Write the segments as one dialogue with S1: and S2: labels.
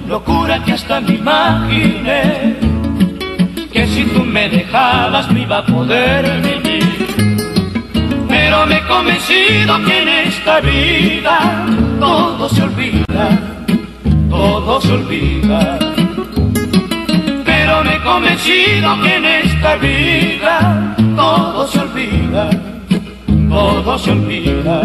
S1: locura que hasta me imaginé, que si tú me dejabas no iba a poder vivir. Pero me he convencido que en esta vida todo se olvida, todo se olvida. Pero me he convencido que en esta vida todo se olvida, todo se olvida.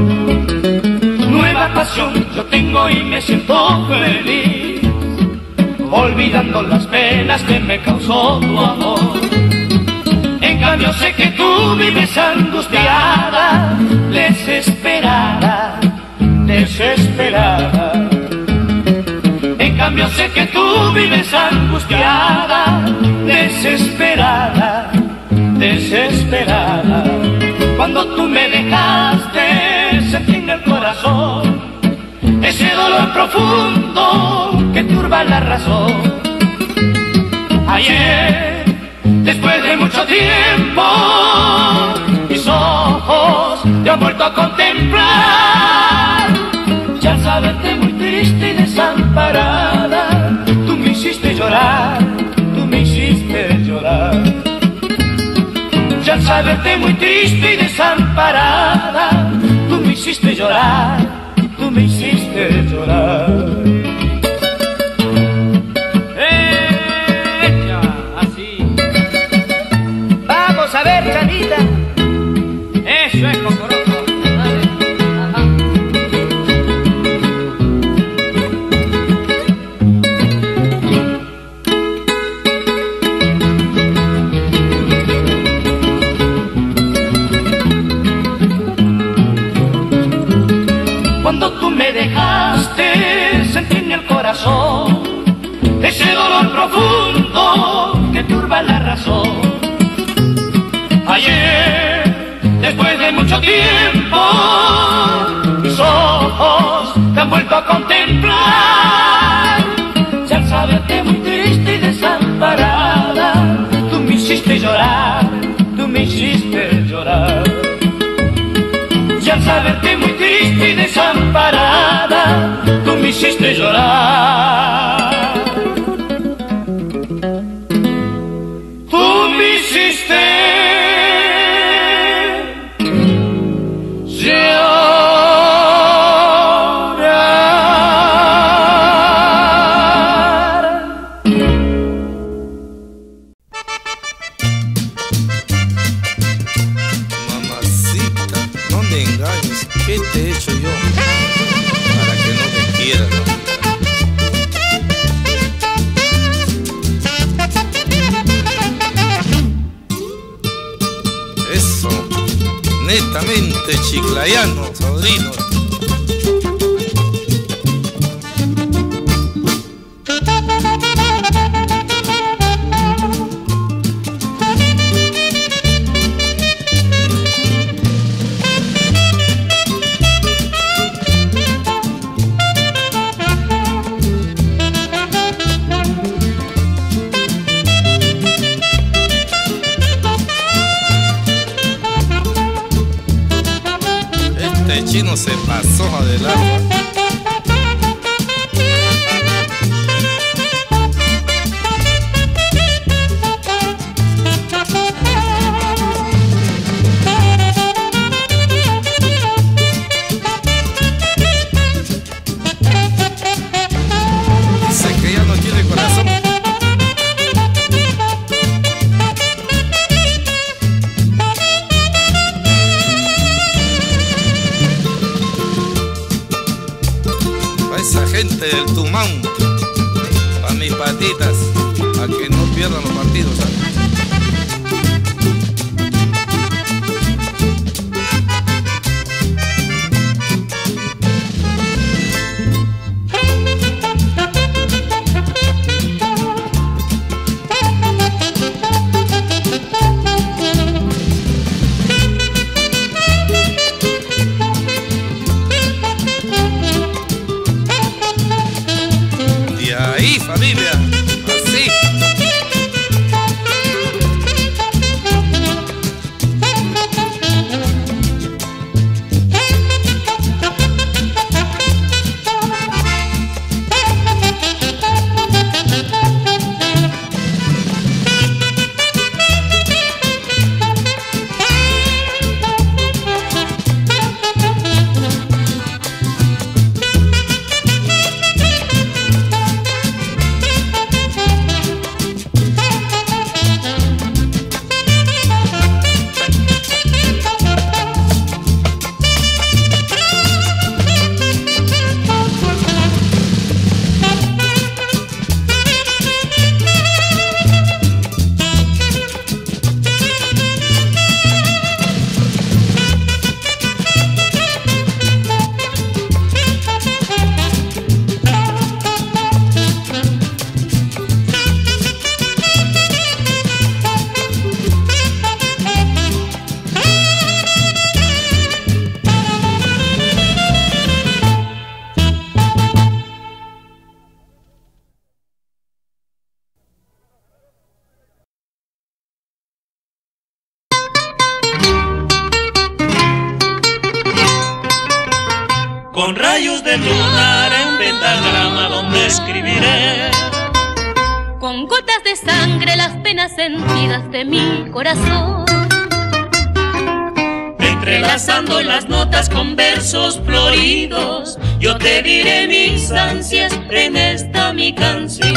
S1: Nueva pasión yo tengo y me siento feliz, olvidando las penas que me causó tu amor. En cambio sé que tú vives angustiada, desesperada, desesperada. En cambio sé que tú vives angustiada, desesperada, desesperada. Cuando tú me dejaste sentí en el corazón ese dolor profundo que turba la razón. Ayer, después de mucho tiempo, mis ojos te han vuelto a contemplar. Ya al saberte muy triste y desamparada, tú me hiciste llorar, tú me hiciste llorar. Ya al saberte muy triste y desamparada, tú me hiciste llorar, tú me hiciste llorar.
S2: Así. Vamos a ver, Chanita. Eso es cocoroco. Dale. Ajá.
S1: Cuando tú me dejaste sentí en el corazón ese dolor profundo que turba la razón. Ayer, después de mucho tiempo, mis ojos te han vuelto a contemplar. Ya al saberte muy triste y desamparada, tú me hiciste llorar, tú me hiciste llorar. Ya al saberte muy triste y desamparada, tú me hiciste llorar. Tú me hiciste
S3: ¿Qué te he hecho yo para que no me quieras? Eso, netamente chiclayano, sobrino. Este chino se pasó del agua. Dice que ya no tiene corazón. Esa gente del Tumán, a mis patitas, a que no pierdan los partidos, ¿sabes? De ahí, familia, así.
S4: con rayos de lunar en pentagrama donde escribiré.
S5: Con gotas de sangre las penas sentidas de mi corazón,
S4: entrelazando las notas con versos floridos, yo te diré mis ansias en esta mi canción.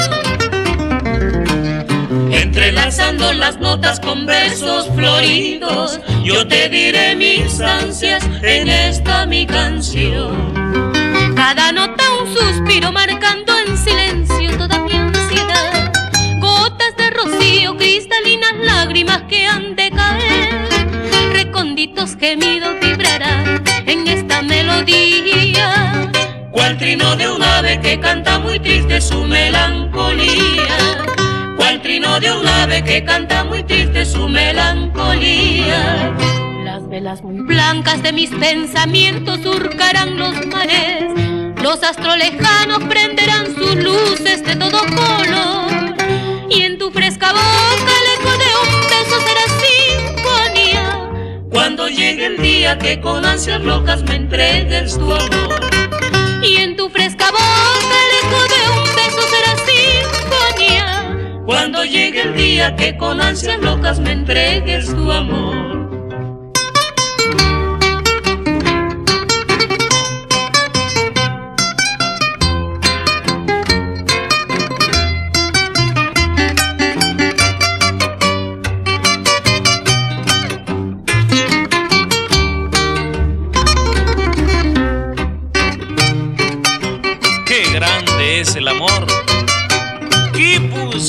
S4: Entrelazando las notas con versos floridos, yo te diré mis ansias en esta mi canción.
S5: cada nota un suspiro marcando en silencio toda mi ansiedad, gotas de rocío, cristalinas lágrimas que han de caer, recónditos gemidos vibrarán en esta melodía,
S4: cual trino de un ave que canta muy triste su melancolía, cual trino de un ave que canta muy triste su melancolía.
S5: Las velas muy blancas de mis pensamientos surcarán los mares, los astros lejanos prenderán sus luces de todo color, y en tu fresca boca el eco de un beso será sinfonía,
S4: cuando llegue el día que con ansias locas me entregues tu amor.
S5: Y en tu fresca boca el eco de un beso será sinfonía,
S4: cuando llegue el día que con ansias locas me entregues tu amor. Qué grande es el amor, Quipus.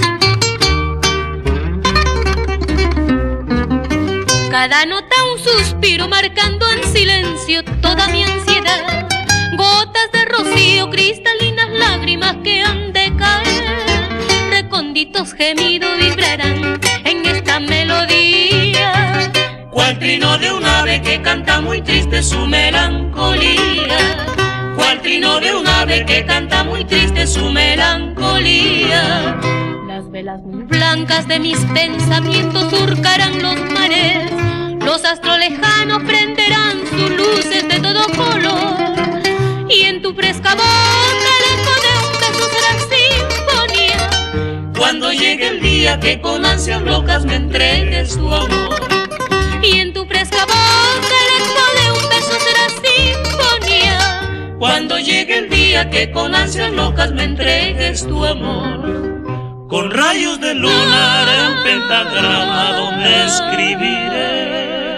S5: cada nota un suspiro marcando en silencio toda mi ansiedad, gotas de rocío, cristalinas lágrimas que han de caer, recónditos gemidos vibrarán en esta melodía,
S4: cual trino de un ave que canta muy triste su melancolía, cual trino de un ave que canta muy triste su melancolía.
S5: Las velas muy blancas de mis pensamientos surcarán los mares, los astros lejanos prenderán sus luces de todo color, y en tu fresca boca el eco de un beso será sinfonía,
S4: cuando llegue el día que con ansias locas me entregues tu amor.
S5: y en tu fresca boca el eco de un beso será sinfonía,
S4: cuando llegue el día que con ansias locas me entregues tu amor. Con rayos de lunar en pentagrama donde escribiré.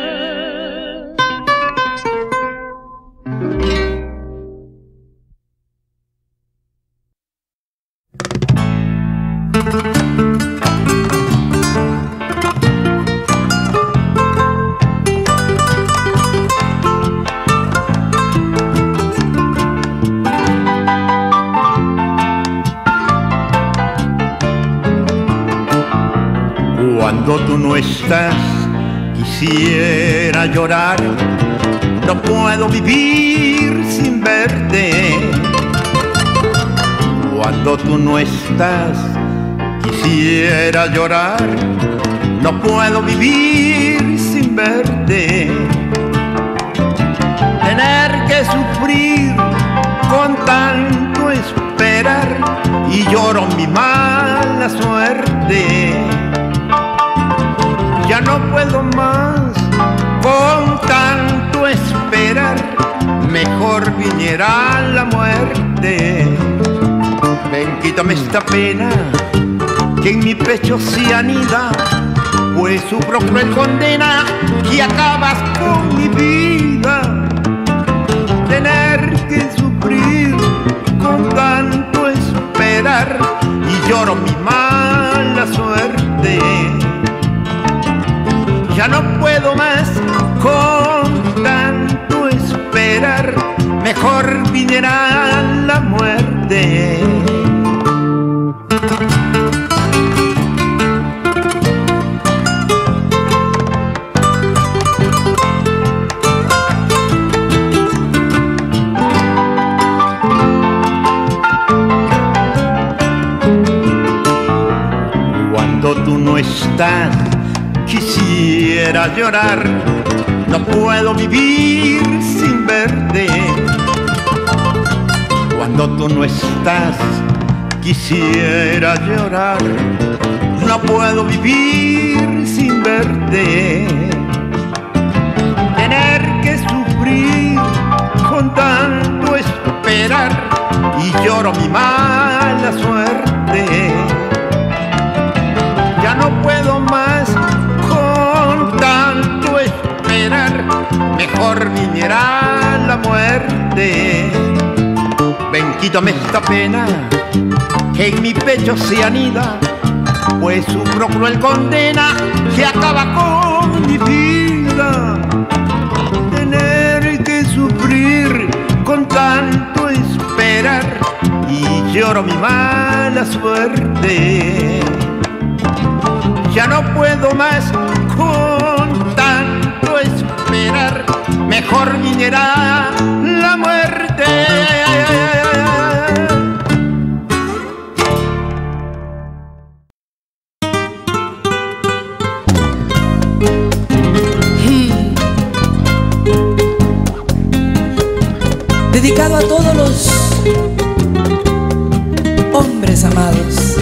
S6: Cuando tú no estás, quisiera llorar, no puedo vivir sin verte. Cuando tú no estás, quisiera llorar, no puedo vivir sin verte. Tener que sufrir con tanto esperar y lloro mi mala suerte. Ya no puedo más con tanto esperar, mejor viniera la muerte. Ven, quítame esta pena que en mi pecho se anida, pues sufro cruel condena y acabas con mi vida. Tener que sufrir con tanto esperar y lloro mi mala suerte. Ya no puedo más con tanto esperar, mejor viniera la muerte. Cuando tú no estás, quisiera llorar, no puedo vivir sin verte. Cuando tú no estás, quisiera llorar. No puedo vivir sin verte. Tener que sufrir con tanto esperar y lloro mi mala suerte. Ya no puedo más con tanto esperar, mejor viniera la muerte. Ven, quítame esta pena que en mi pecho se anida, pues sufro cruel condena que acaba con mi vida. Tener que sufrir con tanto esperar y lloro mi mala suerte. Ya no puedo más con tanto esperar, mejor viniera la muerte.
S7: Dedicado a todos los hombres amados.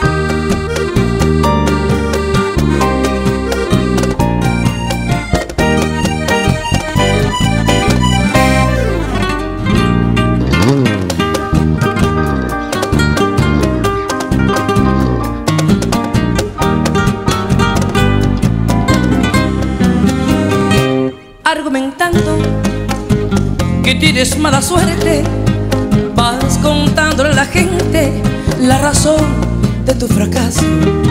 S7: Argumentando que tienes mala suerte, vas contándole a la gente la razón de tu fracaso.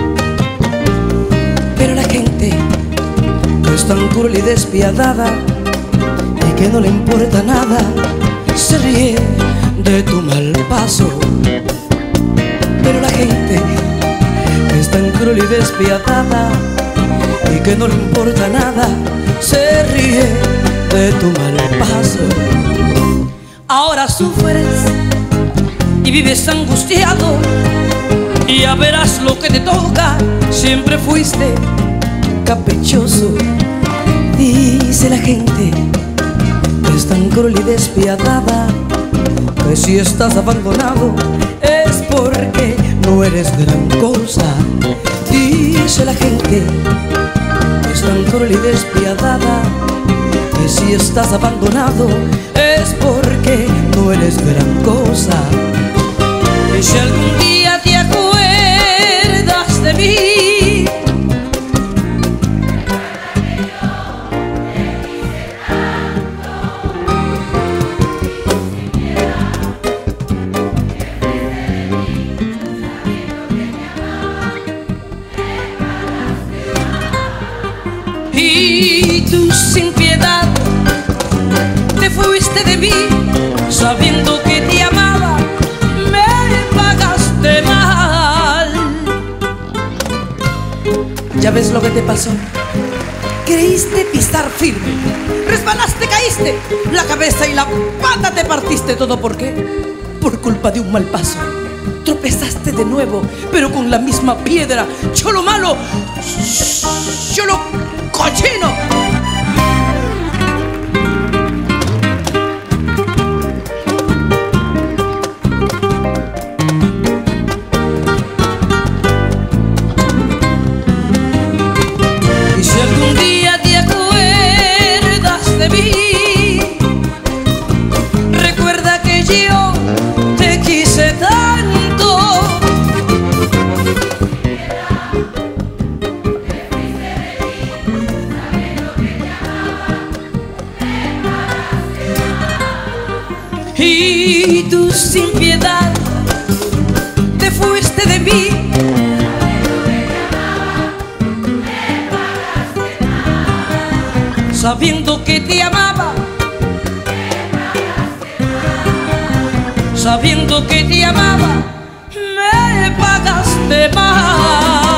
S7: Pero la gente que es tan cruel y despiadada y que no le importa nada, se ríe de tu mal paso. Pero la gente que es tan cruel y despiadada y que no le importa nada, se ríe de tu mal paso. Ahora sufres y vives angustiado, y ya verás lo que te toca. Siempre fuiste caprichoso. Dice la gente que es tan cruel y despiadada, que si estás abandonado es porque no eres gran cosa. Dice la gente que es tan cruel y despiadada, que si estás abandonado es porque no eres gran cosa. Y si algún día te acuerdas de mí, y tú sin piedad te fuiste de mí, sabiendo que te amaba, me pagaste mal. ¿Ya ves lo que te pasó? Creíste pisar firme, resbalaste, caíste, la cabeza y la pata te partiste. ¿Todo por qué? Por culpa de un mal paso. Tropezaste de nuevo, pero con la misma piedra. Cholo malo, cholo cochino. Y si algún día te acuerdas de mí, recuerda que yo te quise tanto. Y tú sin piedad te fuiste de mí, sabiendo que te amaba, sabiendo que te amaba, me pagaste mal.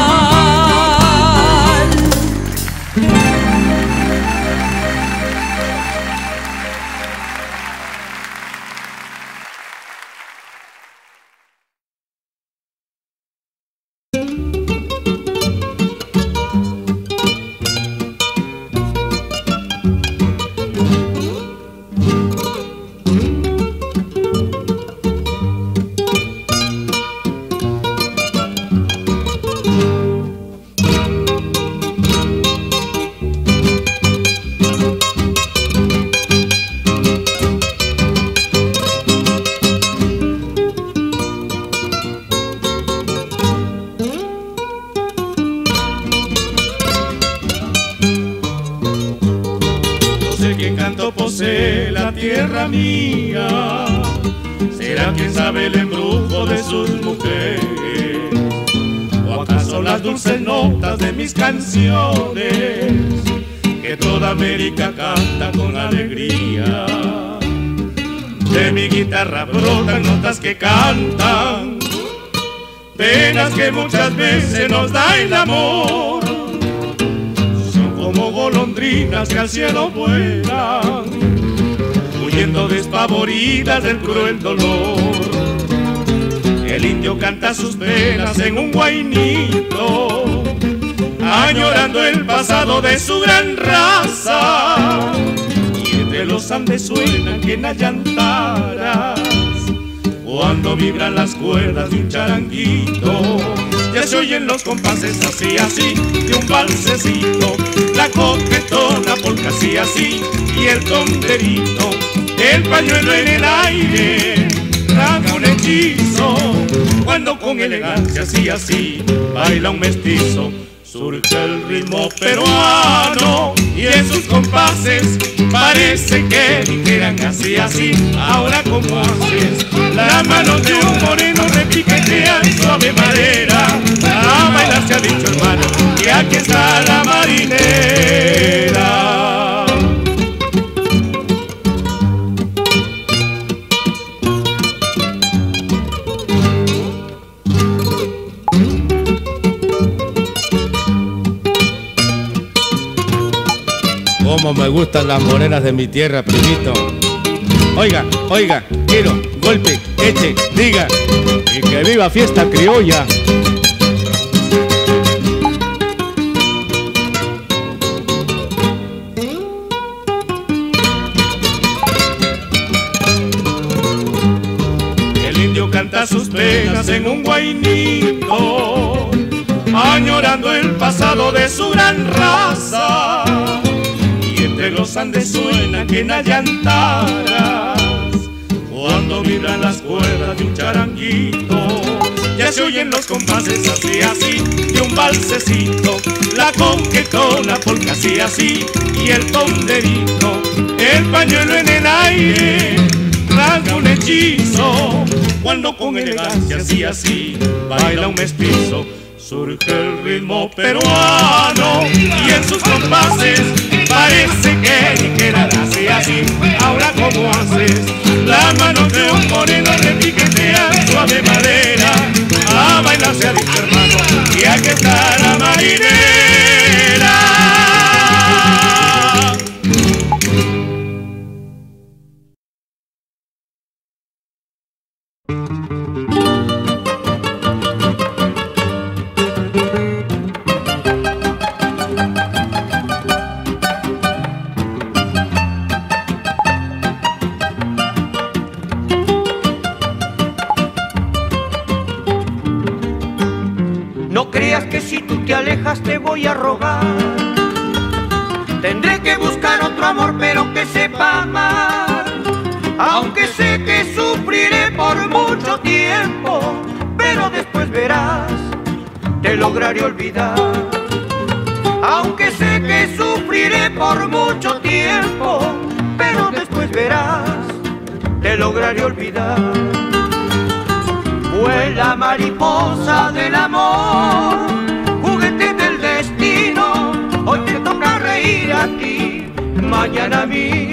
S8: tierra mía. ¿Será quién sabe el embrujo de sus mujeres? ¿O acaso las dulces notas de mis canciones que toda América canta con alegría? De mi guitarra brotan notas que cantan penas que muchas veces nos da el amor. Son como golondrinas que al cielo vuelan, huyendo despavoridas del cruel dolor. El indio canta sus penas en un guainito, añorando el pasado de su gran raza. Y entre los Andes suenan quenas llantaras cuando vibran las cuerdas de un charanguito. Ya se oyen los compases así, así, de un balsecito, la coquetona polca así, así, y el tonterito, el pañuelo en el aire, traga un hechizo, cuando con elegancia así, así, baila un mestizo. Surge el ritmo peruano y en sus compases parece que dijeran así, así. Ahora como haces, la mano de un moreno repiquetea en suave madera. A bailar se ha dicho hermano, y aquí está la marinera.
S9: Como me gustan las morenas de mi tierra, primito. Oiga, oiga, quiero, golpe, eche, diga, y que viva fiesta criolla.
S8: El indio canta sus penas en un guainito, añorando el pasado de su gran raza. Entre los Andes suenan quenas llantaras cuando vibran las cuerdas de un charanguito. Ya se oyen los compases así, así, de un balsecito, la coquetona polca así, así, y el tonderito, el pañuelo en el aire, traga un hechizo, cuando con elegancia así, así, baila un mestizo. Surge el ritmo peruano y en sus compases parece que dijeran así, así. Ahora como haces, la mano de un moreno repiquetea suave madera. A bailar se ha dicho hermano, y aquí está la marinera.
S10: Te voy a rogar, tendré que buscar otro amor pero que sepa amar, aunque sé que sufriré por mucho tiempo, pero después verás, te lograré olvidar. Aunque sé que sufriré por mucho tiempo, pero después verás, te lograré olvidar. Vuela mariposa del amor, juguete del destino, hoy te toca reír a ti, mañana a mí.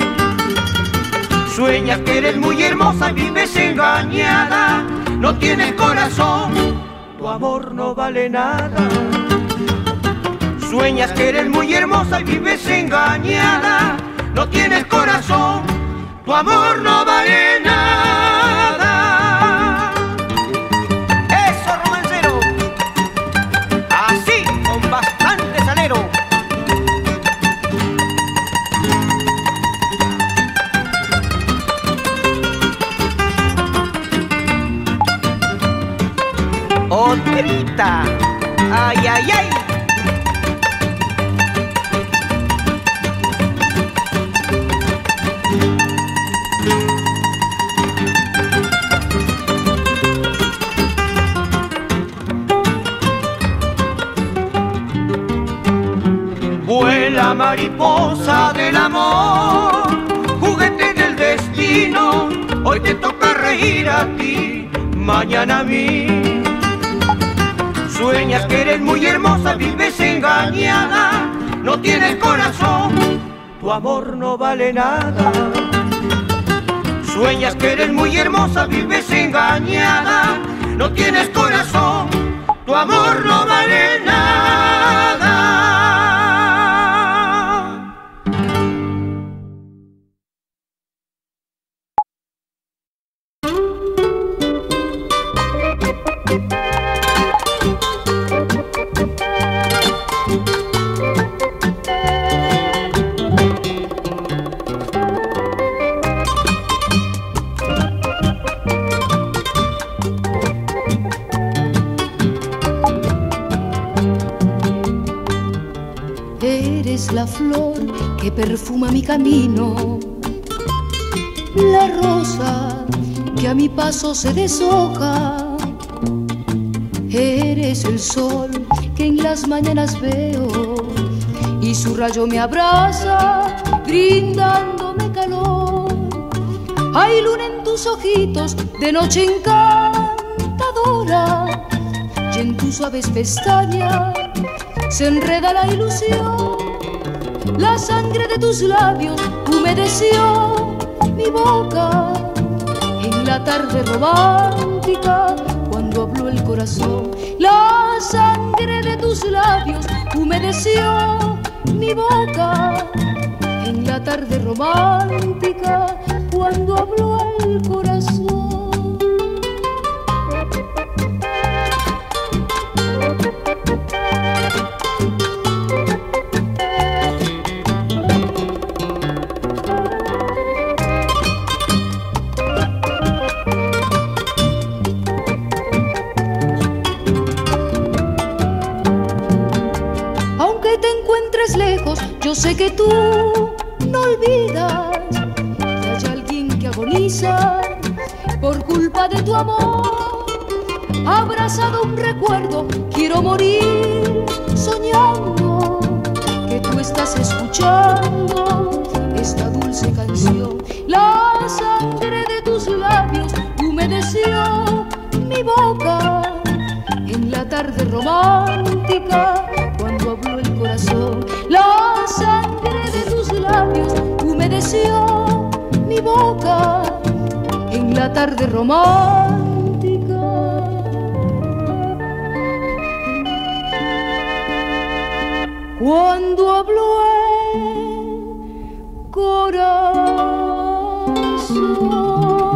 S10: Sueñas que eres muy hermosa y vives engañada, no tienes corazón, tu amor no vale nada. Sueñas que eres muy hermosa y vives engañada, no tienes corazón, tu amor no vale nada. Eso, romancero, así, con bastante salero. Otrita, ay, ay, ay. Vuela mariposa del amor, juguete del destino, hoy te toca reír a ti, mañana a mí. Sueñas que eres muy hermosa, vives engañada, no tienes corazón, tu amor no vale nada. Sueñas que eres muy hermosa, vives engañada, no tienes corazón, tu amor no vale nada.
S11: Eres la flor que perfuma mi camino, la rosa que a mi paso se deshoja. Eres el sol que en las mañanas veo y su rayo me abraza, brindándome calor. Hay luna en tus ojitos de noche encantadora y en tus suaves pestañas se enreda la ilusión. La sangre de tus labios humedeció mi boca en la tarde romántica cuando habló el corazón. La sangre de tus labios humedeció mi boca en la tarde romántica cuando habló el corazón. Lejos, yo sé que tú no olvidas que hay alguien que agoniza por culpa de tu amor. Abrazado a un recuerdo, quiero morir soñando que tú estás escuchando esta dulce canción. La sangre de tus labios humedeció mi boca en la tarde romántica cuando habló el corazón. La sangre de tus labios humedeció mi boca en la tarde romántica. Cuando habló el corazón.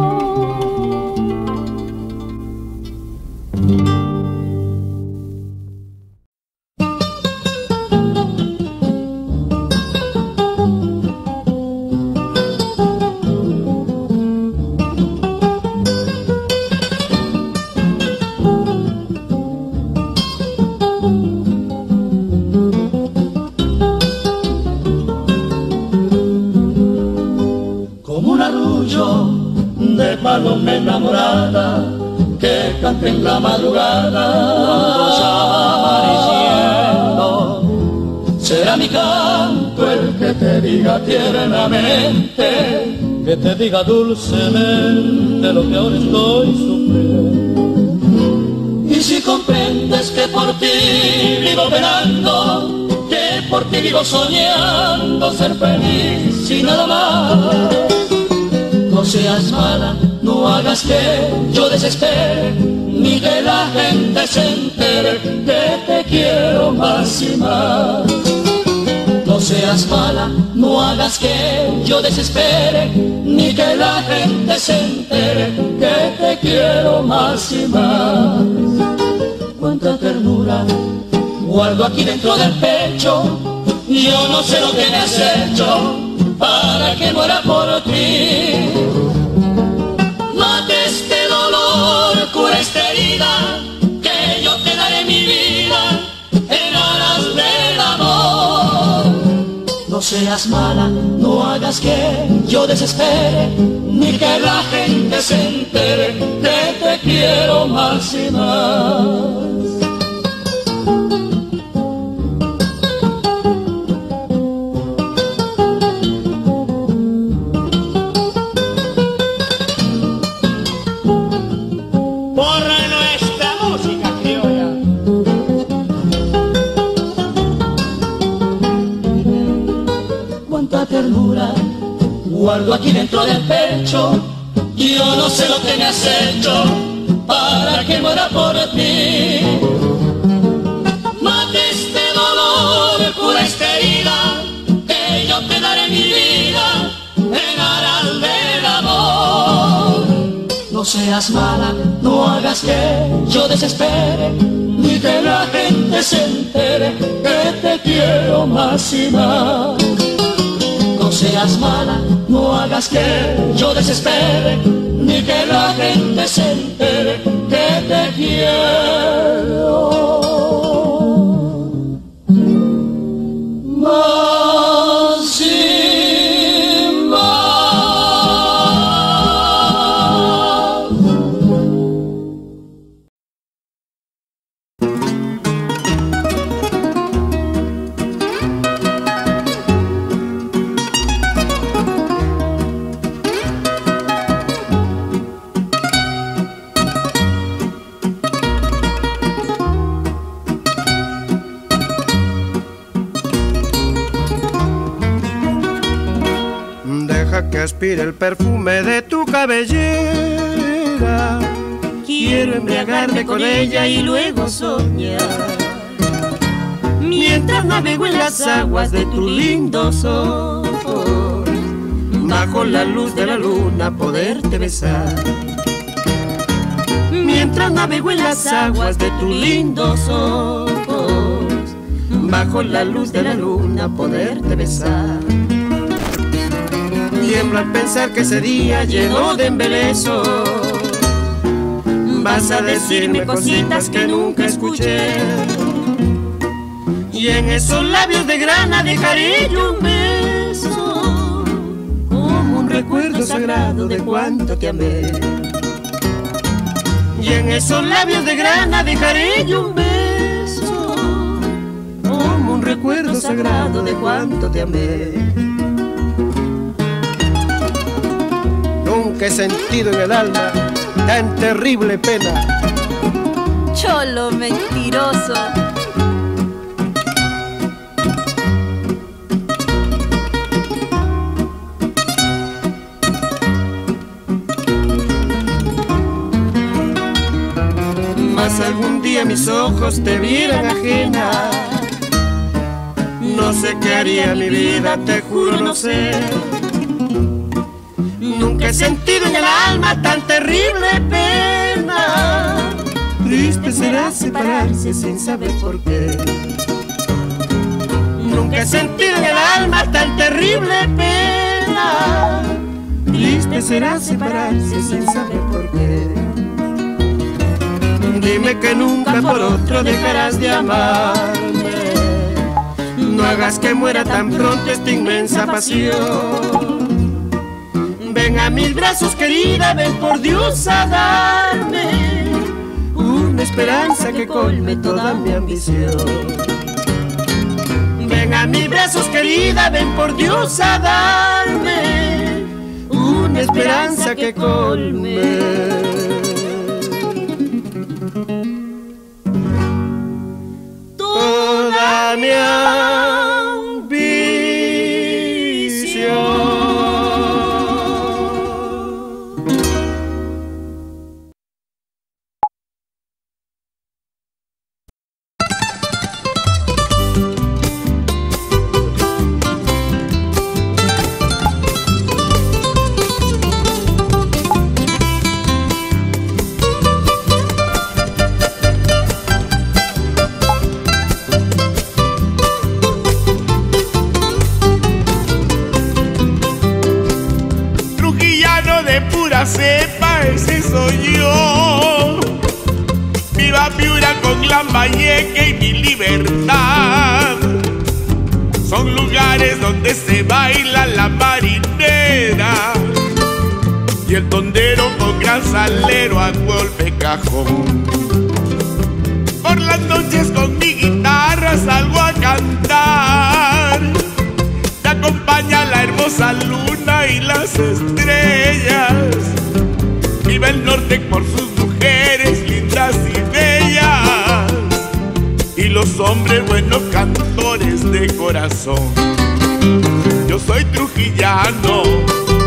S4: Paloma enamorada que canta en la madrugada amaneciendo. Será mi canto el que te diga tiernamente, que te diga dulcemente lo que ahora estoy sufriendo. Y si comprendes que por ti vivo penando, que por ti vivo soñando ser feliz y nada más, no seas mala, no hagas que yo desespere, ni que la gente se entere que te quiero más y más. No seas mala, no hagas que yo desespere, ni que la gente se entere que te quiero más y más. Cuánta ternura guardo aquí dentro del pecho, yo no sé lo que me has hecho para que muera por ti. Mate este dolor, cura esta herida, que yo te daré mi vida en aras del amor. No seas mala, no hagas que yo desespere, ni que la gente se entere que te quiero más y más. guardo aquí dentro del pecho. Yo no sé lo que me has hecho para que muera por ti. Mate este dolor, cura esta herida, que yo te daré mi vida en aral del amor. No seas mala, no hagas que yo desespere, ni que la gente se entere que te quiero más y más. No seas mala, no hagas que yo desespere, ni que la gente se entere que te quiero más y más.
S10: Que aspire el perfume de tu cabellera. Quiero embriagarme con ella y luego soñar, mientras navego en las aguas de tus lindos ojos, bajo la luz de la luna poderte besar. Mientras navego en las aguas de tus lindos ojos, bajo la luz de la luna poderte besar. Tiemblo al pensar que ese día lleno de embeleso vas a decirme cositas que nunca escuché, y en esos labios de grana dejaré yo un beso como un recuerdo sagrado de cuánto te amé. Y en esos labios de grana dejaré yo un beso como un recuerdo sagrado de cuánto te amé. Nunca he sentido en el alma tan terrible pena.
S12: Cholo mentiroso.
S10: Mas algún día mis ojos te vieran ajena, no sé qué haría mi vida, te juro no sé. Nunca he sentido en el alma tan terrible pena. Triste será separarse sin saber por qué. Nunca he sentido en el alma tan terrible pena. Triste será separarse sin saber por qué. Dime que nunca por otro dejarás de amarme. No hagas que muera tan pronto esta inmensa pasión. Ven a mis brazos, querida, ven por Dios a darme una esperanza que colme toda mi ambición. Ven a mis brazos, querida, ven por Dios a darme una esperanza que colme toda mi ambición.
S8: Sepa, ese soy yo. Viva Piura con Lambayeque y mi libertad. Son lugares donde se baila la marinera y el tondero con gran salero a golpe cajón. Por las noches con mi guitarra salgo a cantar. Me acompaña la hermosa luna y las estrellas. Viva el norte por sus mujeres lindas y bellas y los hombres buenos cantores de corazón. Yo soy trujillano,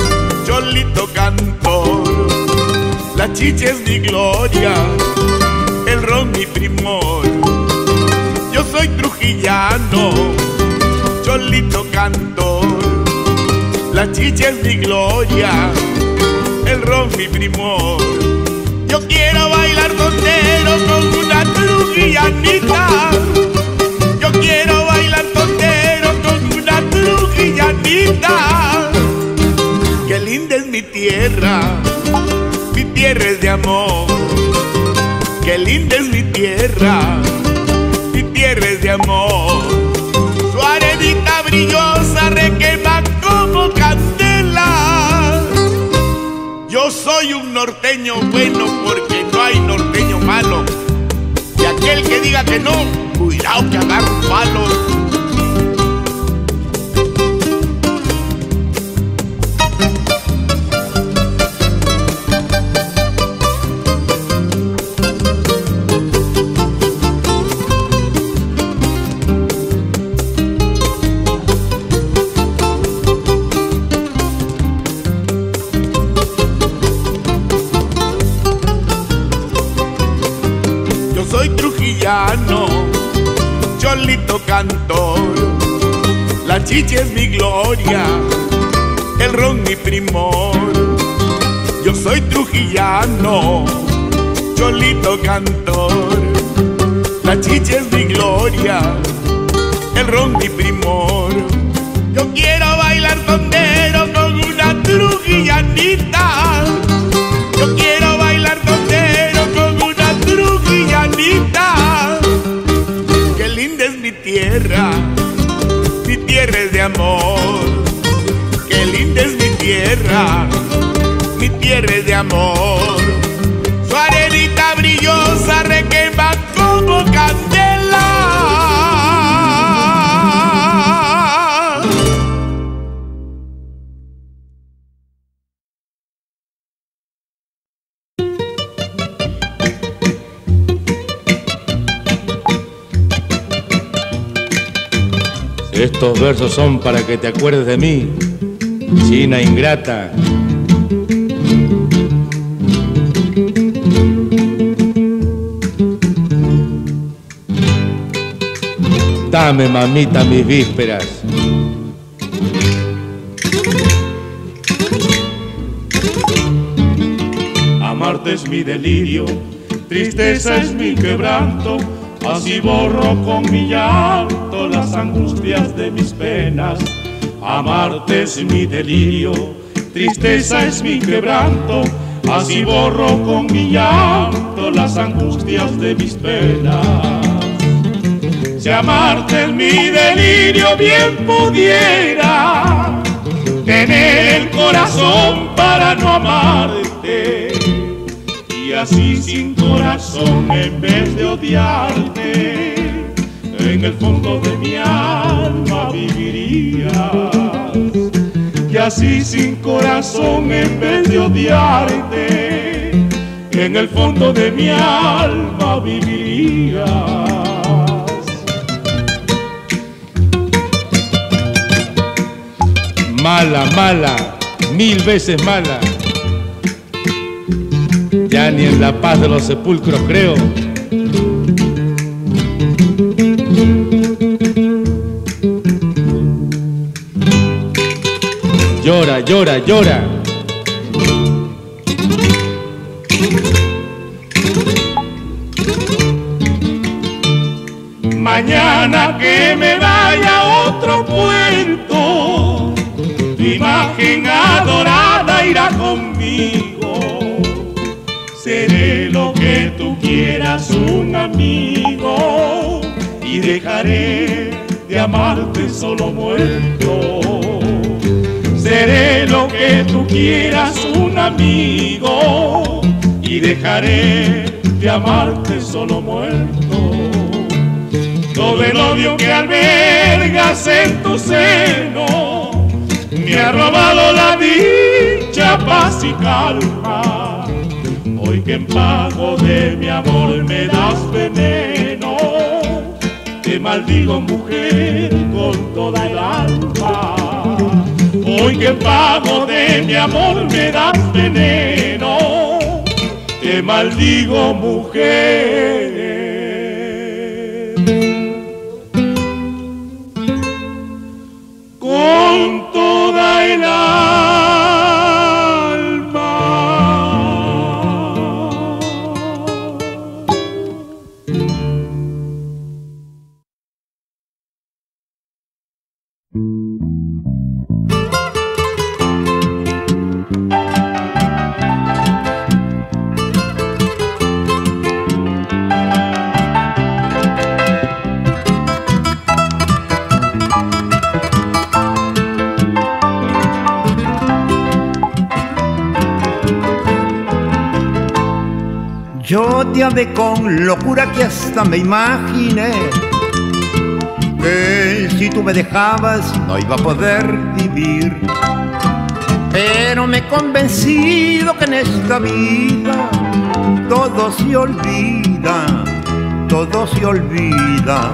S8: Cholito cantor, la chicha es mi gloria, el ron mi primor. Yo soy trujillano, Cholito cantor, la chicha es mi gloria, el ron mi primor. Yo quiero bailar tondero con una trujillanita. Yo quiero bailar tondero con una trujillanita. Qué linda es mi tierra es de amor. Qué linda es mi tierra es de amor. Su arenita brillosa requema como candela. Yo soy un norteño bueno porque no hay norteño malo. Y aquel que diga que no, cuidado que agarra un palo. Cholito cantor, la chicha es mi gloria, el ron mi primor. Yo soy trujillano, Cholito cantor, la chicha es mi gloria, el ron mi primor. Yo quiero bailar tondero con una trujillanita. Yo quiero bailar tondero con una trujillanita. Qué linda es mi tierra es de amor. Qué linda es mi tierra es de amor. Su arenita brillosa requema como candela.
S9: Estos versos son para que te acuerdes de mí, china ingrata. Dame, mamita, mis vísperas.
S8: Amarte es mi delirio, tristeza es mi quebranto. Así borro con mi llanto las angustias de mis penas. Amarte es mi delirio, tristeza es mi quebranto. Así borro con mi llanto las angustias de mis penas. Si amarte es mi delirio, bien pudiera tener el corazón para no amarte. Y así sin corazón, en vez de odiarte, en el fondo de mi alma vivirías. Y así sin corazón, en vez de odiarte, en el fondo de mi alma vivirías.
S9: Mala, mala, 1000 veces mala. Ya ni en la paz de los sepulcros creo. Llora, llora, llora.
S8: Mañana que me vaya a otro puerto, tu imagen adorada irá conmigo. Seré lo que tú quieras, un amigo, y dejaré de amarte solo muerto. Seré lo que tú quieras, un amigo, y dejaré de amarte solo muerto. Todo el odio que albergas en tu seno me ha robado la dicha, paz y calma. Hoy que en pago de mi amor me das veneno, te maldigo, mujer, con toda el alma. Hoy que en pago de mi amor me das veneno, te maldigo, mujer. Con toda el alma.
S6: Yo te amé con locura que hasta me imaginé que si tú me dejabas no iba a poder vivir. Pero me he convencido que en esta vida todo se olvida, todo se olvida.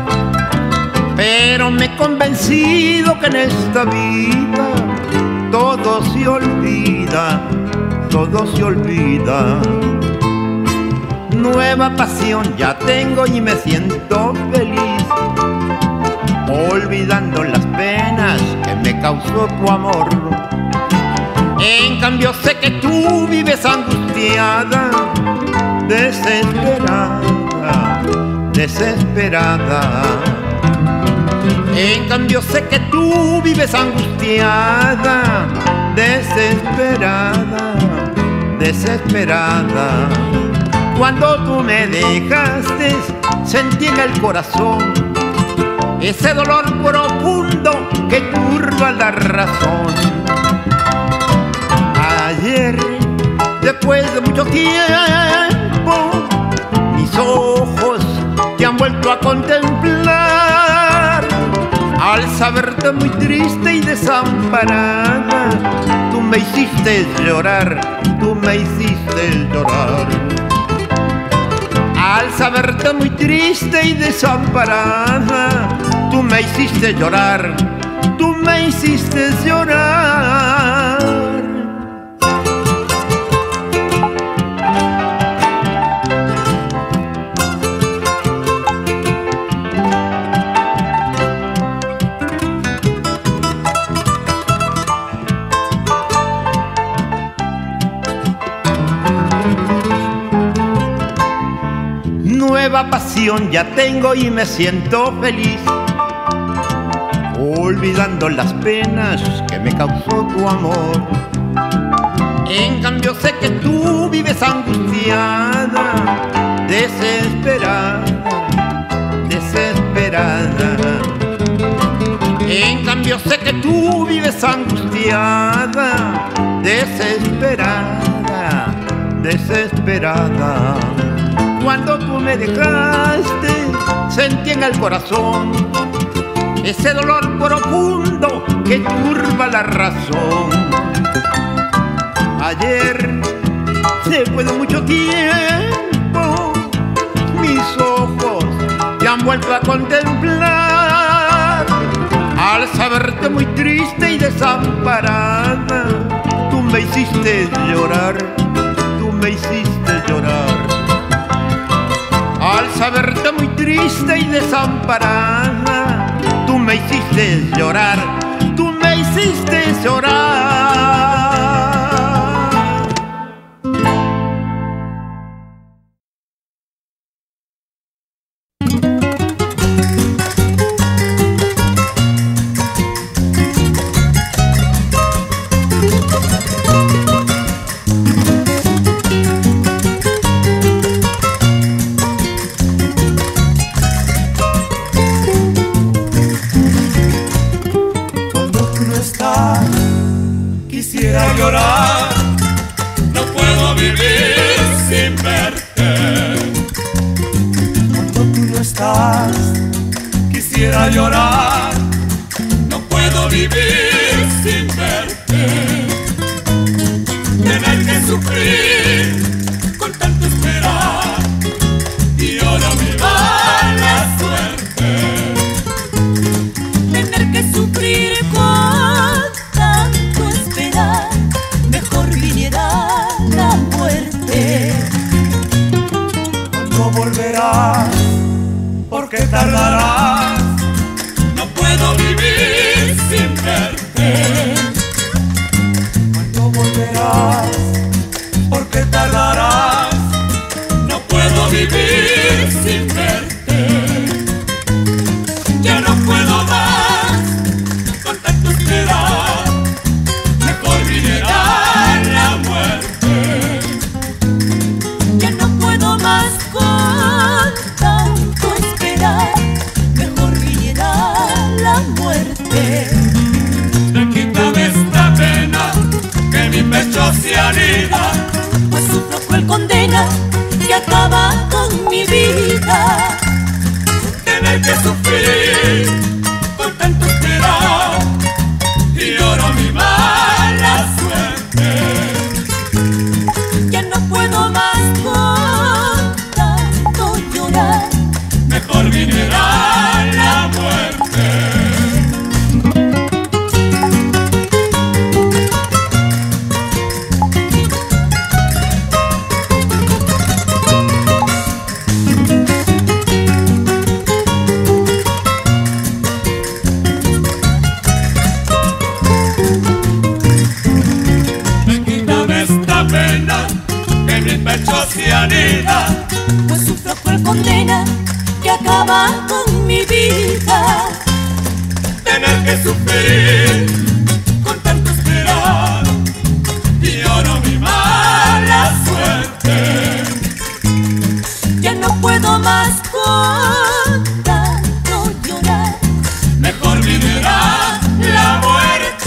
S6: Pero me he convencido que en esta vida todo se olvida, todo se olvida. Nueva pasión ya tengo y me siento feliz, olvidando las penas que me causó tu amor. En cambio sé que tú vives angustiada, desesperada, desesperada. En cambio sé que tú vives angustiada, desesperada, desesperada. Cuando tú me dejaste, sentí en el corazón ese dolor profundo que turba la razón. Ayer, después de mucho tiempo, mis ojos te han vuelto a contemplar. Al saberte muy triste y desamparada, tú me hiciste llorar, tú me hiciste llorar. Al saberte muy triste y desamparada, tú me hiciste llorar, tú me hiciste llorar. Nueva pasión ya tengo y me siento feliz, olvidando las penas que me causó tu amor. En cambio sé que tú vives angustiada, desesperada, desesperada. En cambio sé que tú vives angustiada, desesperada, desesperada. Cuando tú me dejaste, sentí en el corazón ese dolor profundo que turba la razón. Ayer, después de mucho tiempo, mis ojos te han vuelto a contemplar. Al saberte muy triste y desamparada, tú me hiciste llorar, tú me hiciste llorar. Al saberte muy triste y desamparada, tú me hiciste llorar, tú me hiciste llorar.
S8: Llorar, no puedo vivir sin verte.
S13: Cuando tú no estás,
S8: quisiera llorar, no puedo vivir sin verte. Tener que sufrir con tanto esperar y ahora me va la suerte.
S12: Tener que sufrir con tanto
S13: volverás? ¿Por qué tardarás?
S8: No puedo vivir sin verte.
S13: ¿Cuándo volverás? ¿Por qué tardarás?
S8: No puedo vivir sin verte. Ya no puedo más con tanto esperar. Mejor viniera la muerte.
S4: Ya no puedo más con tanto esperar. Mejor viniera la muerte.
S8: Quítame esta pena que mi pecho se anida,
S4: pues sufro cruel condena que acaba con mi vida.
S8: tener que sufrir con tanto esperar y lloro mi mala suerte.
S4: Ya no puedo más con tanto llorar.
S8: Mejor viniera la muerte. Que mi pecho se anida,
S4: pues sufro cruel condena que acaba con mi vida.
S8: tener que sufrir con tanto esperar y lloro mi mala suerte.
S4: Ya no puedo más con tanto llorar.
S8: Mejor viniera la muerte.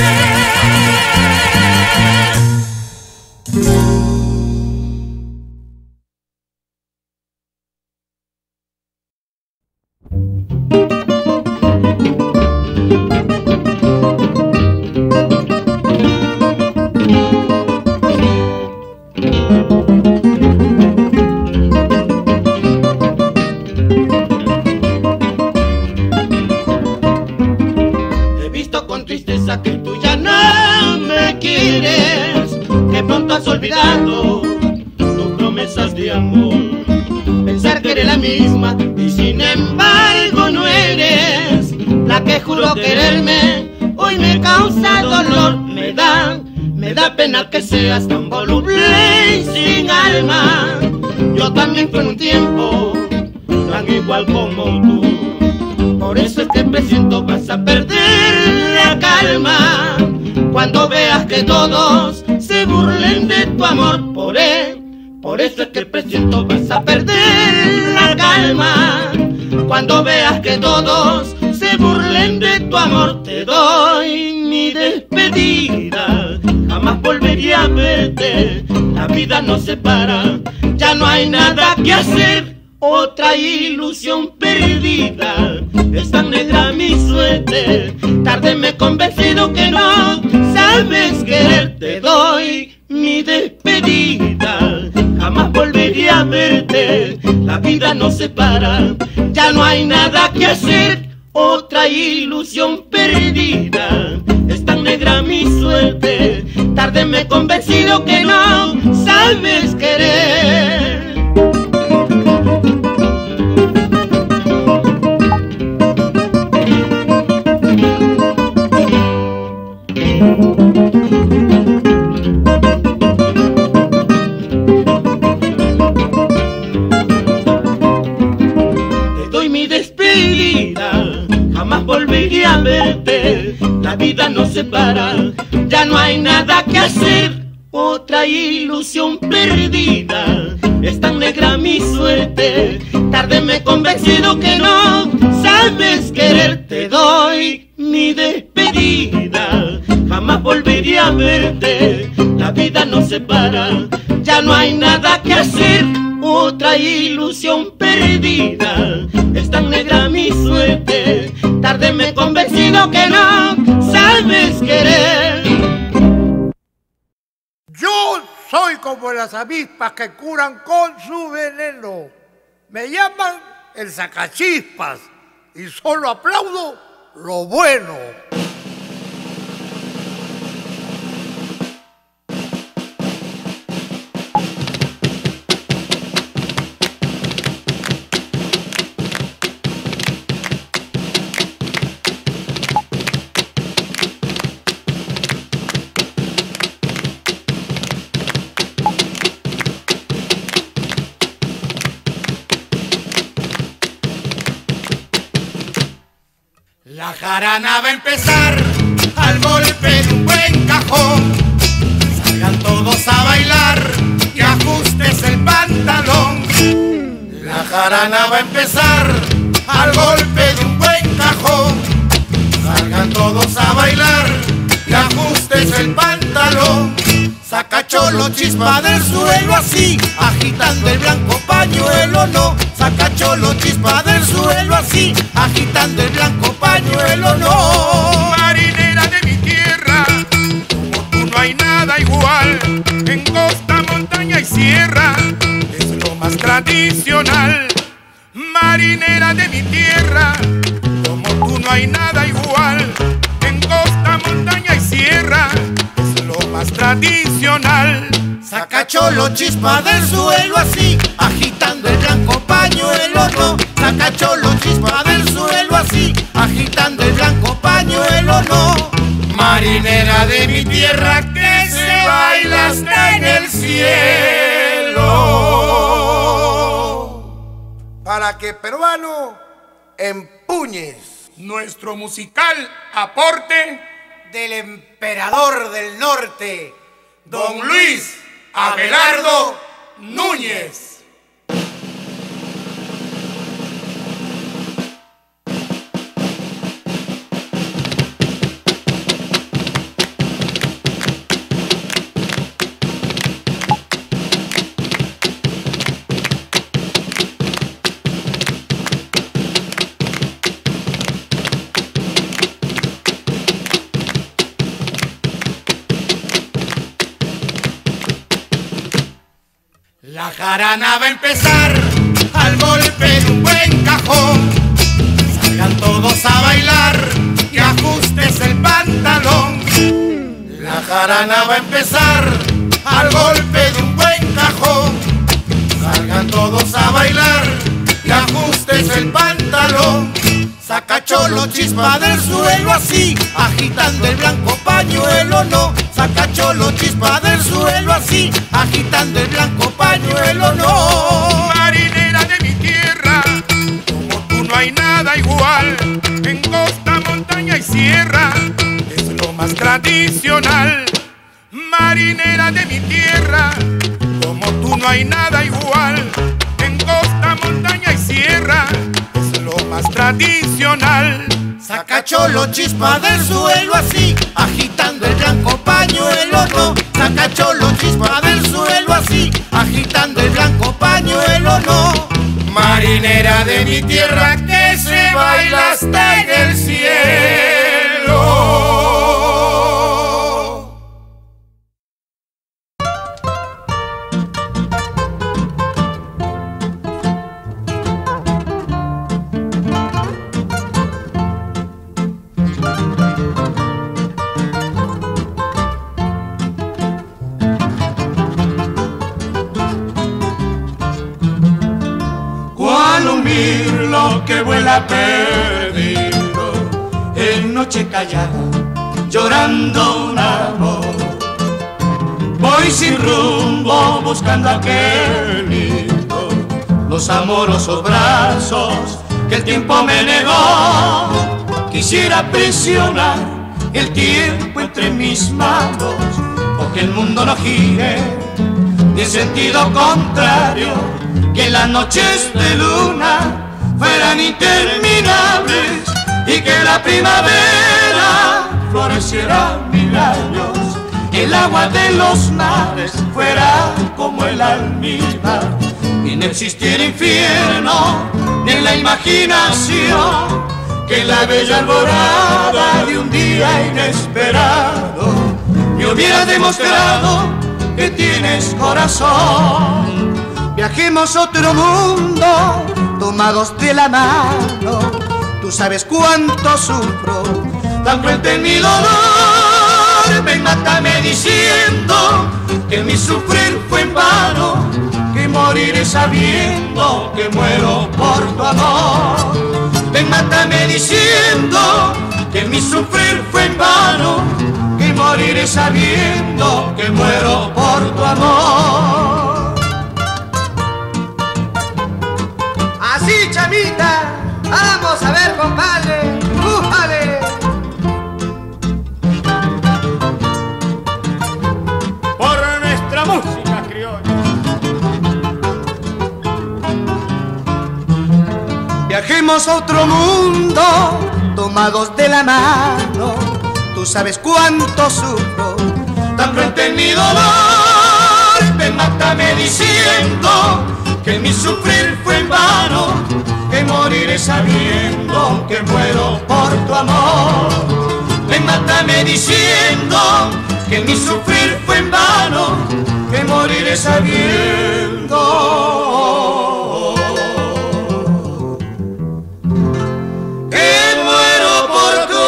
S14: He visto con tristeza que tú ya no me quieres, que pronto has olvidado tus promesas de amor. Pensar que eres la misma y sin embargo no eres la que juró quererme. Hoy me causa dolor, me da pena que seas tan voluble y sin alma. Yo también fui un tiempo tan igual como tú. Por eso es que presiento vas a perder la calma cuando veas que todos se burlen de tu amor. Por eso es que presiento vas a perder la calma cuando veas que todos se burlen de tu amor. Te doy mi despedida, jamás volvería a verte. La vida nos separa, ya no hay nada que hacer. Otra ilusión perdida, es tan negra mi suerte. Tarde me he convencido que no sabes querer. Te doy mi despedida, jamás volvería a verte. La vida nos separa, ya no hay nada que hacer. Otra ilusión perdida, es tan negra mi suerte. Tarde me he convencido que no sabes querer. Te doy mi despedida, jamás volvería a verte. La vida nos separa, ya no hay nada que hacer. Otra ilusión perdida, es tan negra mi suerte. Tarde me he convencido que no sabes querer. Te doy mi despedida, jamás volvería a verte. La vida nos separa, ya no hay nada que hacer. Otra ilusión perdida, es tan negra mi suerte. Tarde me he convencido que no sabes querer.
S15: Yo soy como las avispas que curan con su veneno. Me llaman el sacachispas y solo aplaudo lo bueno.
S16: La jarana va a empezar al golpe de un buen cajón. Salgan todos a bailar y ajustes el pantalón. La jarana va a empezar al golpe de un buen cajón. Salgan todos a bailar y ajustes el pantalón. Saca Cholo Chispa del suelo así, agitando el blanco pañuelo, no. Saca Cholo Chispa del suelo así, agitando el blanco pañuelo, no.
S17: Marinera de mi tierra, como tú no hay nada igual. En costa, montaña y sierra, es lo más tradicional. Marinera de mi tierra, como tú no hay nada igual. En costa, montaña y sierra, es lo más tradicional.
S16: Saca Cholo Chispa del suelo así, agitando el blanco pañuelo, no. Saca Cholo Chispa del suelo así, agitando el blanco pañuelo, no. Marinera de mi tierra, que se baila hasta en el cielo.
S15: Para que peruano empuñes
S17: nuestro musical aporte
S15: del emperador del norte,
S16: Don Luis Abelardo Núñez. La jarana va a empezar al golpe de un buen cajón. Salgan todos a bailar y ajustes el pantalón. La jarana va a empezar al golpe de un buen cajón. Salgan todos a bailar y ajustes el pantalón. Saca Cholo Chispa del suelo así, agitando el blanco pañuelo, no. Saca Cholo Chispa del suelo así, agitando el blanco pañuelo, no.
S17: Marinera de mi tierra, como tú no hay nada igual. En costa, montaña y sierra, es lo más tradicional. Marinera de mi tierra, como tú no hay nada igual. En costa, montaña y sierra, es lo más tradicional.
S16: Saca Cholo Chispa del suelo así, agitando el blanco pañuelo, no. Saca Cholo Chispa del suelo así, agitando el blanco pañuelo, no. Marinera de mi tierra, que se baila hasta en el cielo.
S13: Lo que vuela perdido en noche callada, llorando un amor. Voy sin rumbo buscando aquel nido, los amorosos brazos que el tiempo me negó. Quisiera aprisionar el tiempo entre mis manos, o que el mundo no gire de sentido contrario, que las noches de luna fueran interminables y que la primavera floreciera mil años, el agua de los mares fuera como el almíbar y no existiera infierno ni en la imaginación, que la bella alborada de un día inesperado me hubiera demostrado que tienes corazón. Viajemos a otro mundo, tomados de la mano, tú sabes cuánto sufro, tan cruente en mi dolor. Ven, mátame diciendo que mi sufrir fue en vano, que moriré sabiendo que muero por tu amor. Ven, mátame diciendo que mi sufrir fue en vano, que moriré sabiendo que muero por tu amor.
S10: Así, chamita, vamos a ver, compadre, ¡újale!
S13: Viajemos a otro mundo, tomados de la mano. Tú sabes cuánto sufro, tan pronto en mi dolor. Ven, mátame diciendo que mi sufrir fue en vano, que moriré sabiendo que muero por tu amor. Ven, mátame diciendo que mi sufrir fue en vano, que moriré sabiendo que muero por tu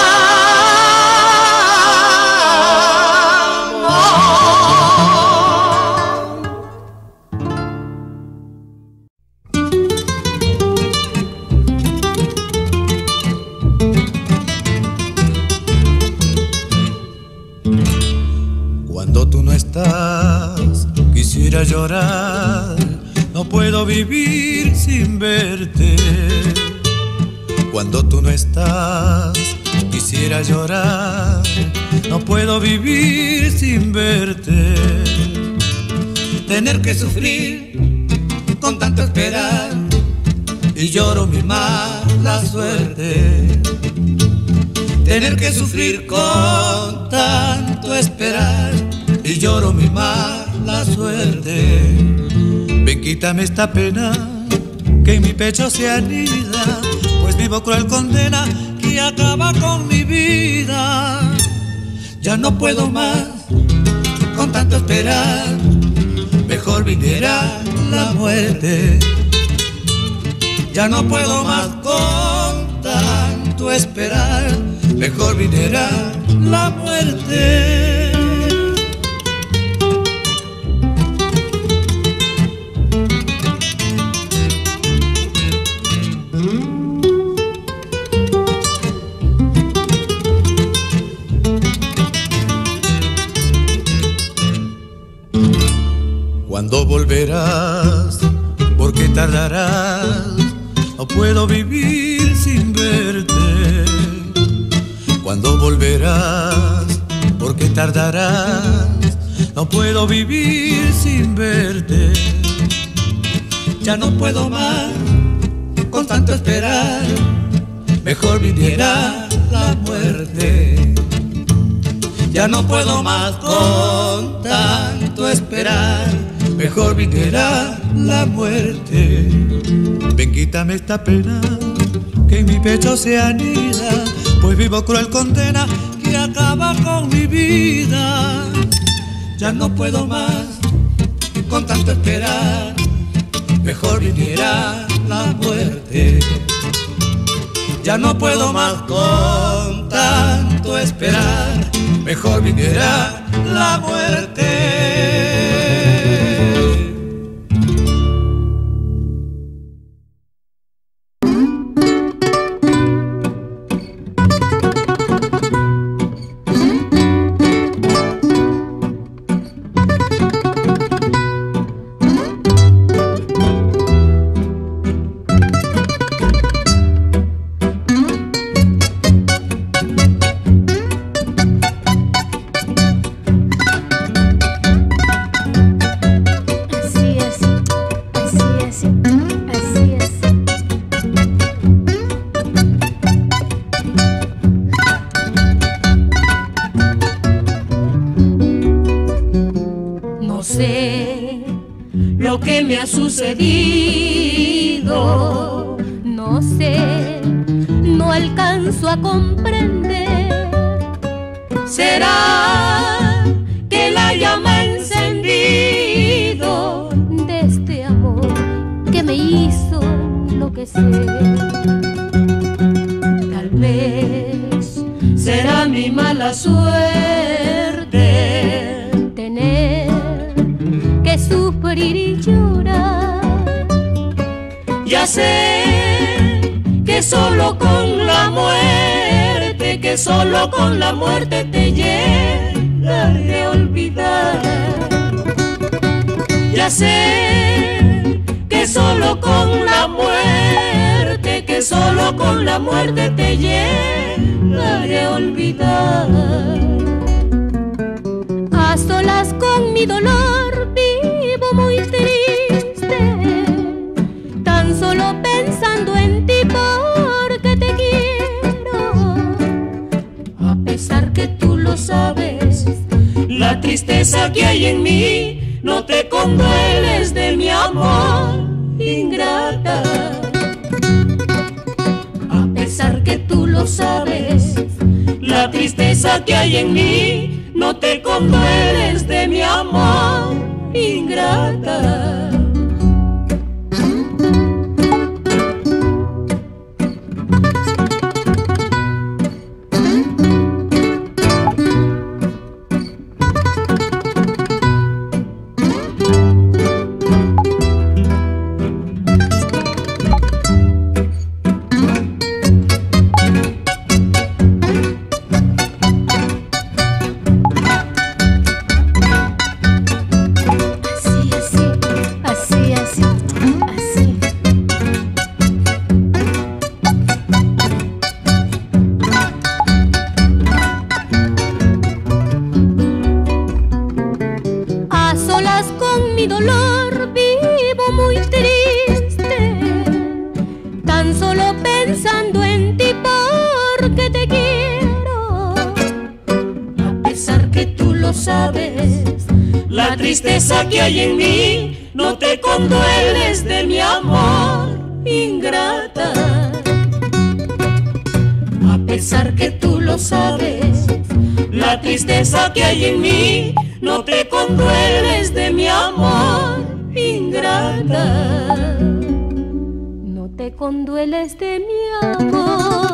S18: Cuando tú no estás, quisiera llorar, no puedo vivir sin verte. Cuando tú no estás, quisiera llorar, no puedo vivir sin verte.
S13: tener que sufrir con tanto esperar, y lloro mi mala suerte. Tener que sufrir con tanto esperar, y lloro mi mala suerte.
S18: Ven, quítame esta pena que en mi pecho se anida, pues vivo cruel condena que acaba con mi vida.
S13: Ya no puedo más con tanto esperar, mejor viniera la muerte. Ya no puedo más con tanto esperar, mejor viniera la muerte.
S18: ¿Cuándo volverás? ¿Por qué tardarás? No puedo vivir sin verte. ¿Cuándo volverás? ¿Por qué tardarás? No puedo vivir sin verte.
S13: Ya no puedo más con tanto esperar, mejor viniera la muerte. Ya no puedo más con tanto esperar, mejor viniera la muerte.
S18: Ven, quítame esta pena que en mi pecho se anida, pues vivo cruel condena que acaba con mi vida.
S13: Ya no puedo más con tanto esperar, mejor viniera la muerte. Ya no puedo más con tanto esperar, mejor viniera la muerte.
S5: Sucedido, no sé, no alcanzo a comprender. ¿Será que la llama ha encendido de este amor que me hizo enloquecer? Tal vez será mi mala suerte tener que sufrir y llorar. Ya sé que solo con la muerte, que solo con la muerte te llegaré a olvidar. Ya sé que solo con la muerte, que solo con la muerte te llegaré a olvidar. A solas con mi dolor vivo muy triste, tan solo pensando en ti.
S4: que hay en mí, no te condueles de mi amor, ingrata. A pesar que tú lo sabes, la tristeza que hay en mí, no te condueles de mi amor, ingrata. Que hay en mí, no te condueles de mi amor, ingrata. A pesar que tú lo sabes, la tristeza que hay en mí, no te condueles de mi amor, ingrata. No te condueles de mi amor.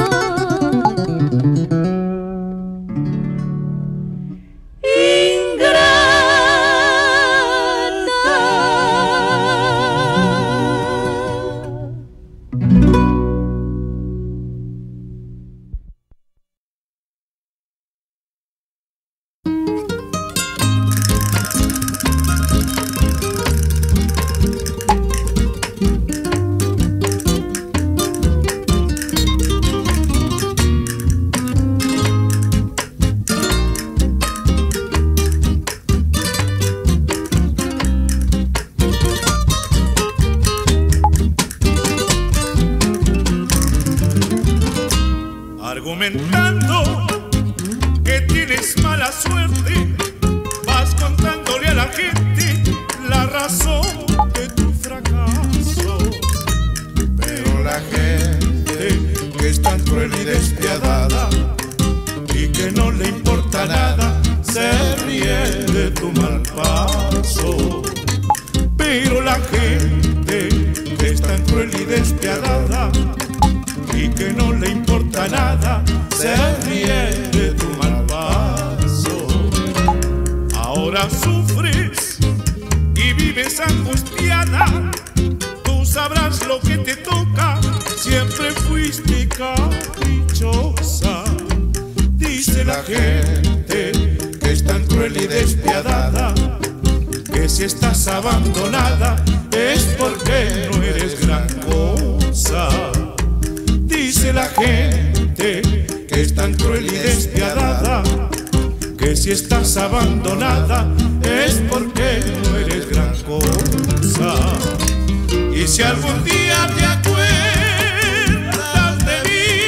S8: Argumentando que tienes mala suerte, vas contándole a la gente la razón de tu fracaso.
S16: Pero la gente que es tan cruel y despiadada
S8: y que no le importa nada, se ríe de tu mal paso. Pero la gente que es tan cruel y despiadada y que no le importa nada, se ríe de tu mal paso. Ahora sufres y vives angustiada, tú sabrás lo que te toca, siempre fuiste caprichosa. Dice la gente que es tan cruel y despiadada, que si estás abandonada es porque no eres gran cosa. Dice la gente que es tan cruel y despiadada, que si estás abandonada es porque no eres gran cosa. Y si algún día te acuerdas de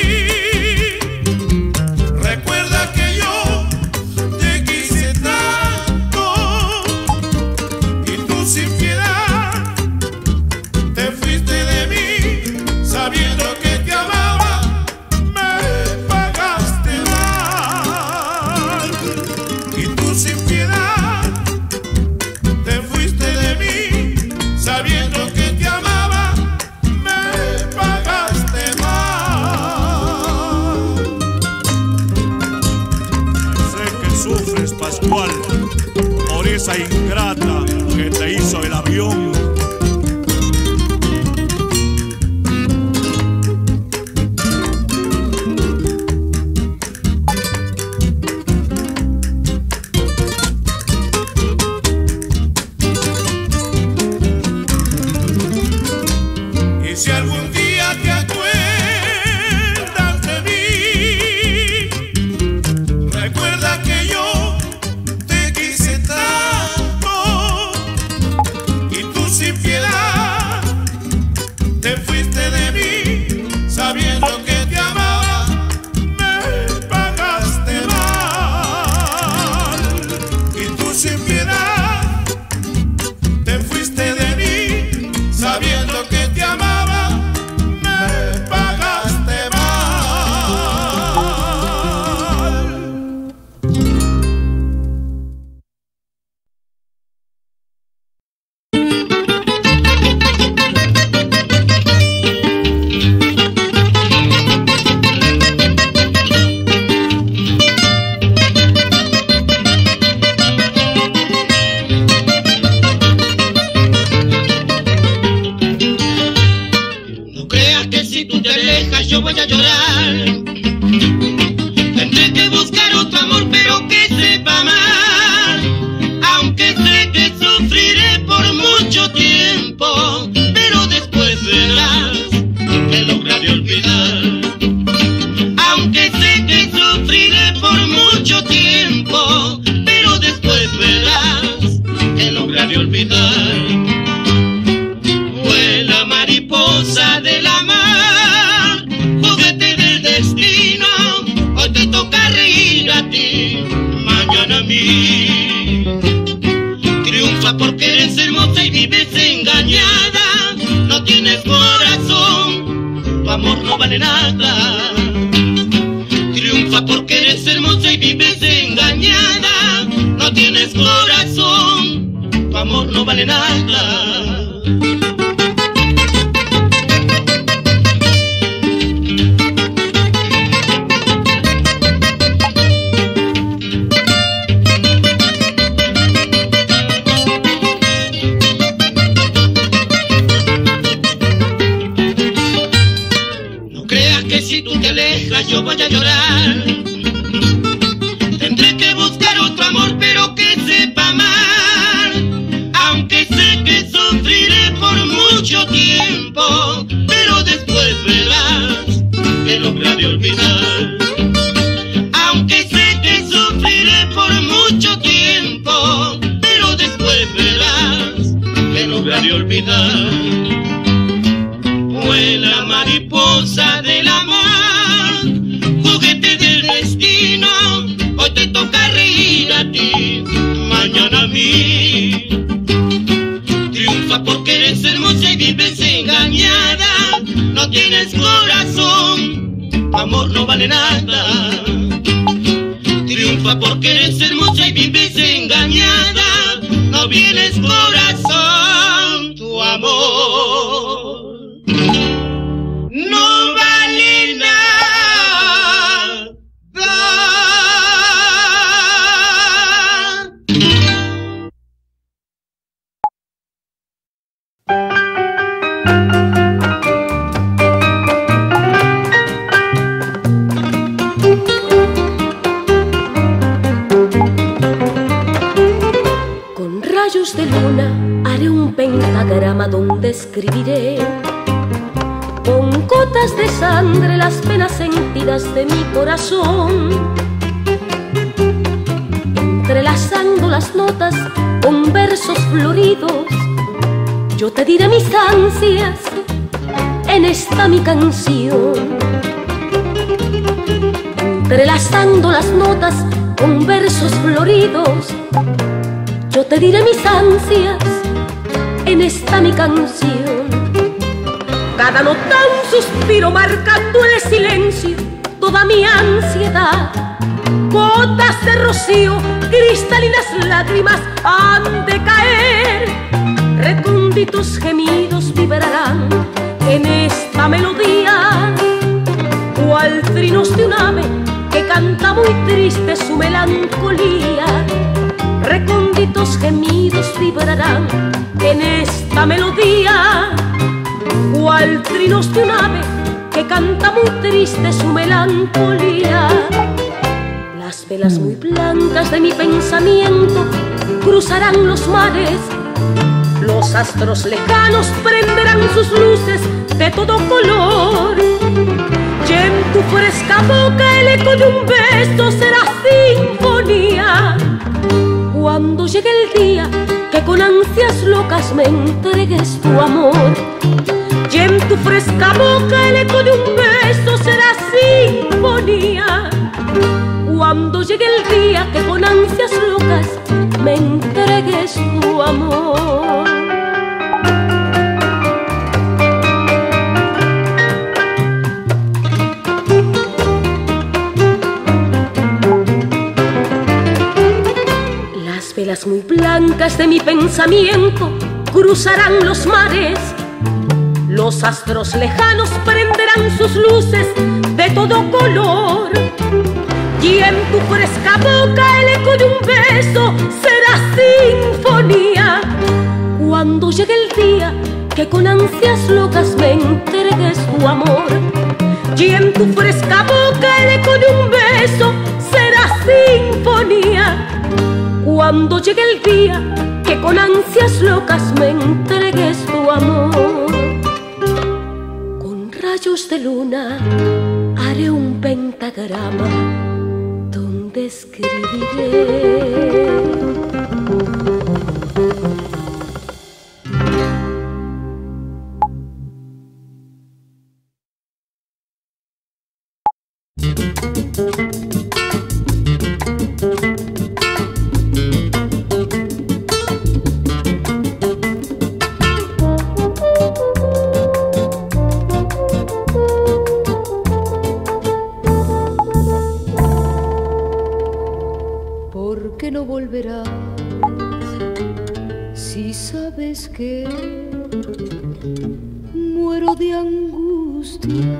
S8: mí, recuerda que yo te quise tanto y tú sin piedad te fuiste de mí, sabiendo que te amaba, me pagaste mal. Y tú sin piedad te fuiste de mí, sabiendo que te amaba,
S14: yo voy a llorar. Tendré que buscar otro amor, pero que sepa amar. Aunque sé que sufriré por mucho tiempo, pero después verás que lograré olvidar. Aunque sé que sufriré por mucho tiempo, pero después verás que lograré olvidar. Vuela mariposa de la mar, juguete del destino, hoy te toca reír a ti, mañana a mí. Triunfa porque eres hermosa y vives engañada, no tienes corazón, tu amor no vale nada. Triunfa porque eres hermosa y vives engañada, no tienes corazón, tu amor no vale nada. Si tú te alejas yo voy a llorar. Tendré que buscar otro amor, pero que sepa amar. Aunque sé que sufriré por mucho tiempo, pero después verás que lograré olvidar. Aunque sé que sufriré por mucho tiempo, pero después verás que lograré olvidar. Vuela mariposa del amor, juguete del destino, hoy te toca reír a ti, mañana a mí. Triunfa porque eres hermosa y vives engañada, no tienes corazón, tu amor no vale nada. Triunfa porque eres hermosa y vives engañada, no tienes corazón, tu amor no vale nada.
S19: Con rayos de luna haré un pentagrama donde escribiré con gotas de sangre las penas sentidas de mi corazón, entrelazando las notas con versos floridos. Yo te diré mis ansias en esta mi canción, entrelazando las notas con versos floridos. Yo te diré mis ansias en esta mi canción. Cada nota un suspiro marcando el silencio, toda mi ansiedad. Gotas de rocío, cristalinas lágrimas han de caer. Recónditos gemidos vibrarán en esta melodía, cual trinos de un ave que canta muy triste su melancolía. Recónditos gemidos vibrarán en esta melodía, cual trinos de un ave que canta muy triste su melancolía. Las velas muy blancas de mi pensamiento cruzarán los mares, los astros lejanos prenderán sus luces de todo color, y en tu fresca boca el eco de un beso será sinfonía. Cuando llegue el día que con ansias locas me entregues tu amor, y en tu fresca boca el eco de un beso será sinfonía. Cuando llegue el día que con ansias locas me entregues tu amor. Las velas muy blancas de mi pensamiento cruzarán los mares, los astros lejanos prenderán sus luces de todo color, y en tu fresca boca el eco de un beso será sinfonía. Cuando llegue el día que con ansias locas me entregues tu amor, y en tu fresca boca el eco de un beso será sinfonía. Cuando llegue el día que con ansias locas me entregues tu amor, con rayos de luna haré un pentagrama donde escribiré.
S11: ¿Por qué no volverás si sabes que muero de angustia?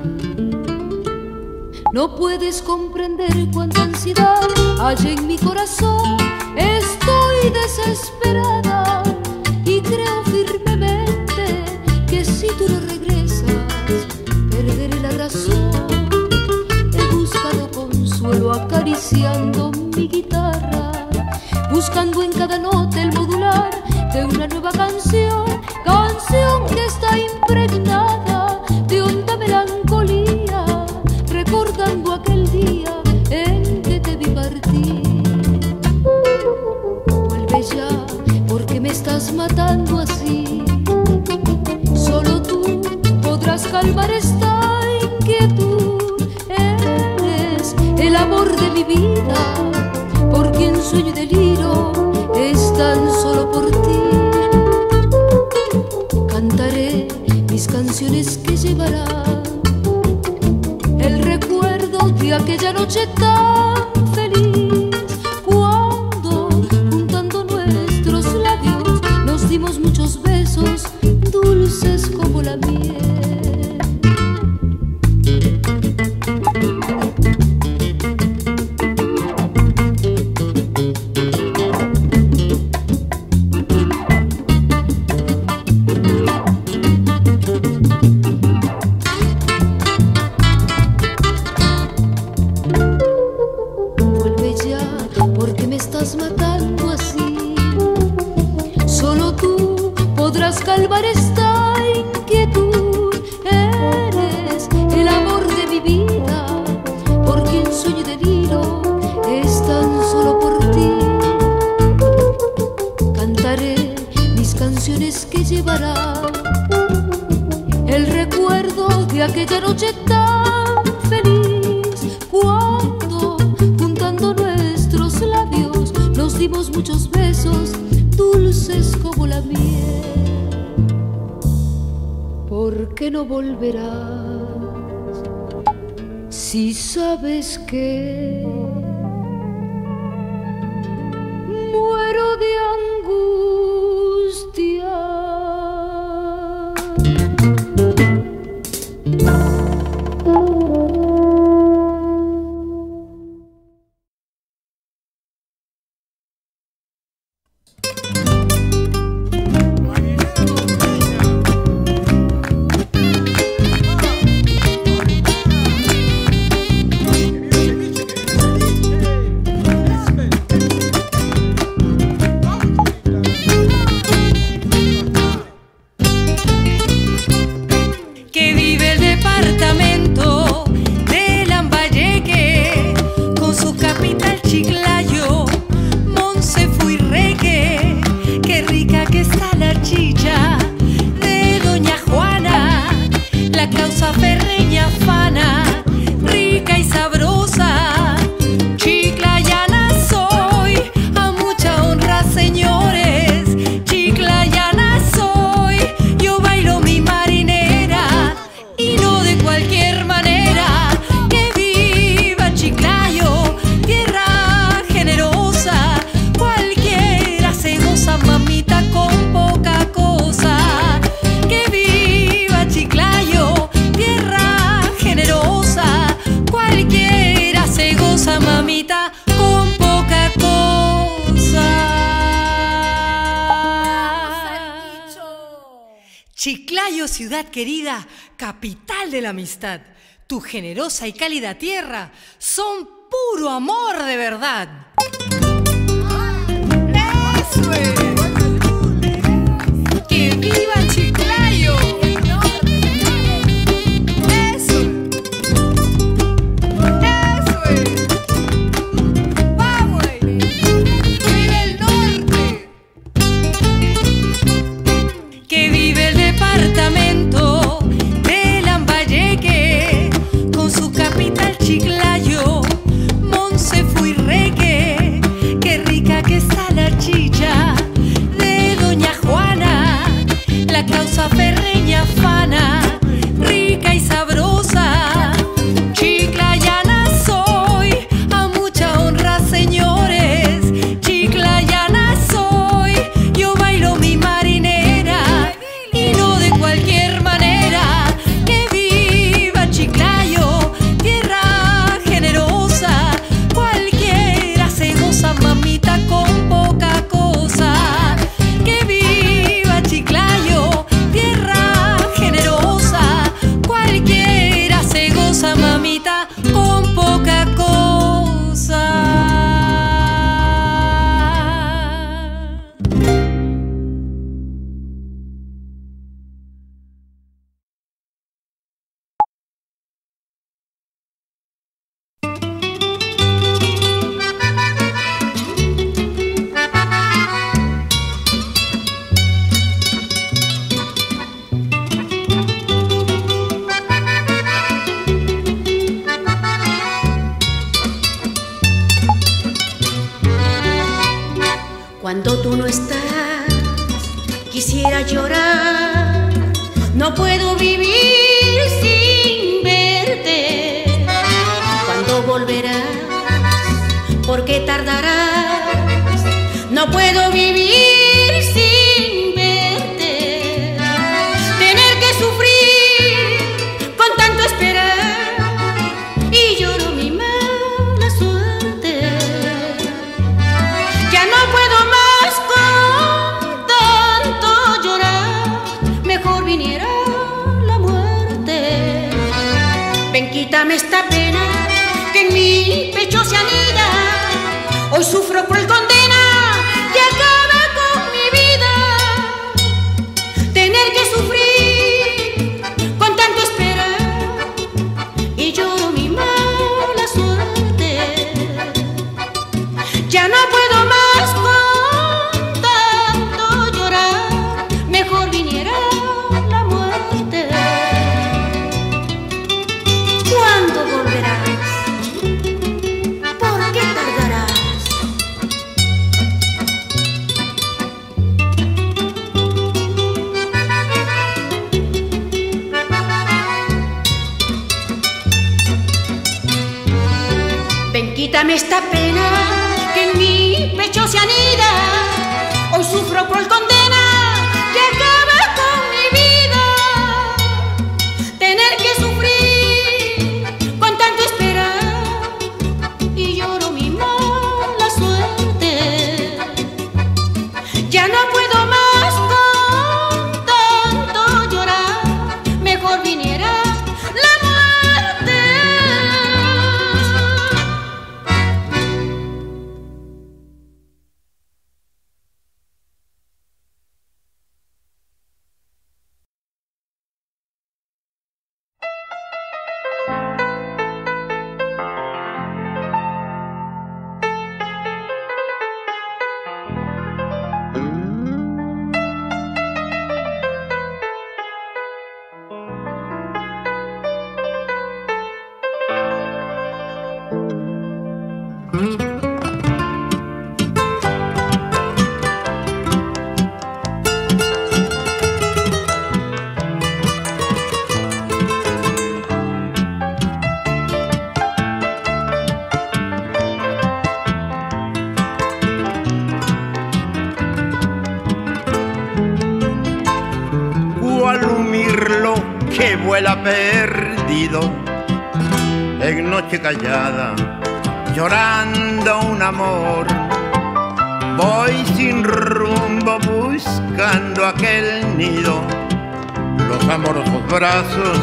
S11: No puedes comprender cuánta ansiedad hay en mi corazón. Estoy desesperada y creo firmemente que si tú no regresas, perderé la razón. He buscado consuelo acariciando mi guitarra, buscando en cada nota el modular de una nueva canción, canción que está impregnada de honda melancolía, recordando aquel día en que te vi partir. Vuelve ya, porque me estás matando así. Solo tú podrás calmar esta inquietud. Eres el amor de mi vida, por quien sueño y deliro es tan solo por ti. Cantaré mis canciones que llevarán el recuerdo de aquella noche tan feliz, cuando juntando nuestros labios nos dimos muchos besos dulces como la miel. Matando así, solo tú podrás calmar esta inquietud. Eres el amor de mi vida, por quien sueño y deliro es tan solo por ti. Cantaré mis canciones que llevarán el recuerdo de aquella noche tan feliz, cuando juntando nuestros labios nos dimos muchos besos dulces como la miel. ¿Por qué no volverás si sabes que muero de angustia?
S20: Chiclayo, ciudad querida, capital de la amistad. tu generosa y cálida tierra, son puro amor de verdad. ¡Eso es! ¡Que viva Chiclayo! ¡Eso! ¡Eso es! ¡Vamos! ¡Que vive el norte! ¡Que vive el departamento de Lambayeque con su capital Chiclayo! Monsefuirreque, qué rica que está la chicha de Doña Juana, la causa ferreña fana, rica y sabrosa. Chiclayana soy, a mucha honra, señores. Chiclayana soy, yo bailo mi marinera y no de cualquier manera. Que viva Chiclayo, tierra generosa. Cualquiera se goza, mamita, con poca cosa. Que viva Chiclayo, tierra generosa. Cualquiera se goza, mamita, con poca cosa.
S21: Cuando tú no estás, quisiera llorar. No puedo vivir sin verte. ¿Cuándo volverás? ¿Por qué tardarás? No puedo vivir sin verte. Tener que sufrir con tanto esperar y lloro mi mala suerte. Ya no puedo más con tanto llorar, mejor viniera la muerte. Ven, quítame esta pena que en mi pecho se anida. Hoy sufro por el condena que acaba con mi vida. Tener que sufrir con tanto esperar y lloro mi mala suerte. Ya no puedo más con tanto llorar, mejor viniera la muerte. ¿Cuándo volverás? ¿Por qué tardarás? Ven, quítame esta pena que en mi pecho se anida. Hoy sufro por el condena que acaba con mi vida. Tener que sufrir con tanto esperar y lloro mi mala suerte. Ya no puedo más con tanto llorar, mejor viniera la muerte.
S6: Cual un mirlo que vuela perdido en noche callada, llorando un amor. Voy sin rumbo buscando aquel nido, los amorosos brazos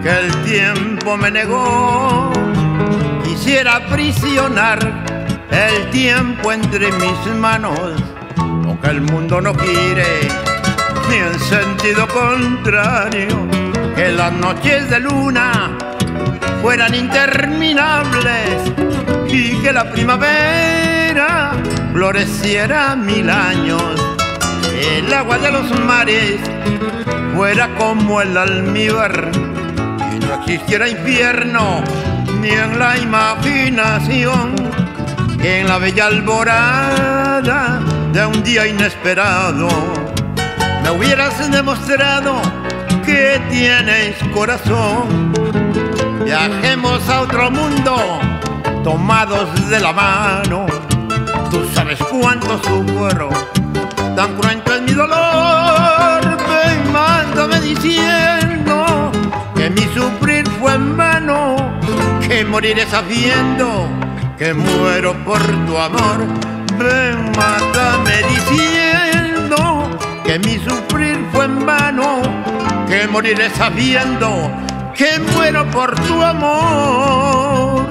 S6: que el tiempo me negó. Quisiera aprisionar el tiempo entre mis manos, o que el mundo no gire ni en sentido contrario, que las noches de luna fueran interminables y que la primavera floreciera 1000 años. El agua de los mares fuera como el almíbar y no existiera infierno ni en la imaginación, que en la bella alborada de un día inesperado me hubieras demostrado que tienes corazón. Viajemos a otro mundo tomados de la mano. Tú sabes cuánto sufro, tan cruento es mi dolor. Ven, mándame diciendo que mi sufrir fue en vano, que moriré sabiendo que muero por tu amor. Ven, mándame diciendo que mi sufrir fue en vano, que moriré sabiendo que muero por tu amor.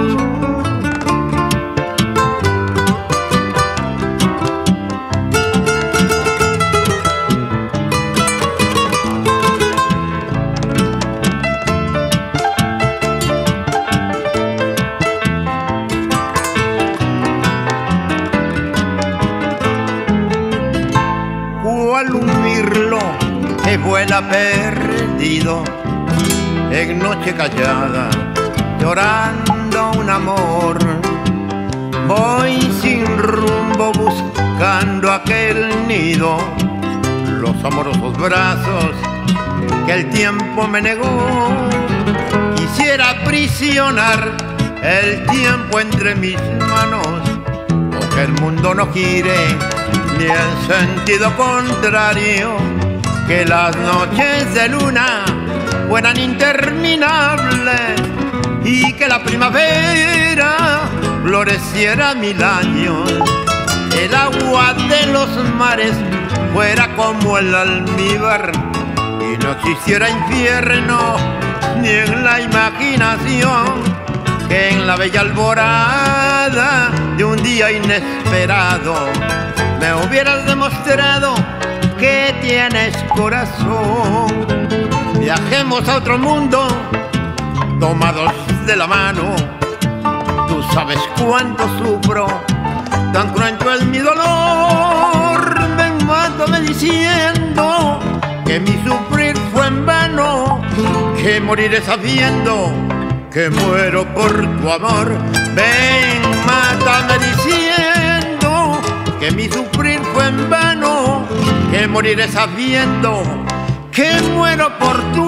S6: Cual un mirlo que vuela perdido en noche callada, llorando un amor. Voy sin rumbo buscando aquel nido, los amorosos brazos que el tiempo me negó. Quisiera aprisionar el tiempo entre mis manos, o que el mundo no gire ni en sentido contrario, que las noches de luna fueran interminables y que la primavera floreciera 1000 años. El agua de los mares fuera como el almíbar y no existiera infierno ni en la imaginación, que en la bella alborada de un día inesperado me hubieras demostrado que tienes corazón. Viajemos a otro mundo tomados de la mano. Tú sabes cuánto sufro, tan cruento es mi dolor. Ven, mándame diciendo que mi sufrir fue en vano, que moriré sabiendo que muero por tu amor. Ven, mátame diciendo que mi sufrir fue en vano, que moriré sabiendo que muero por tu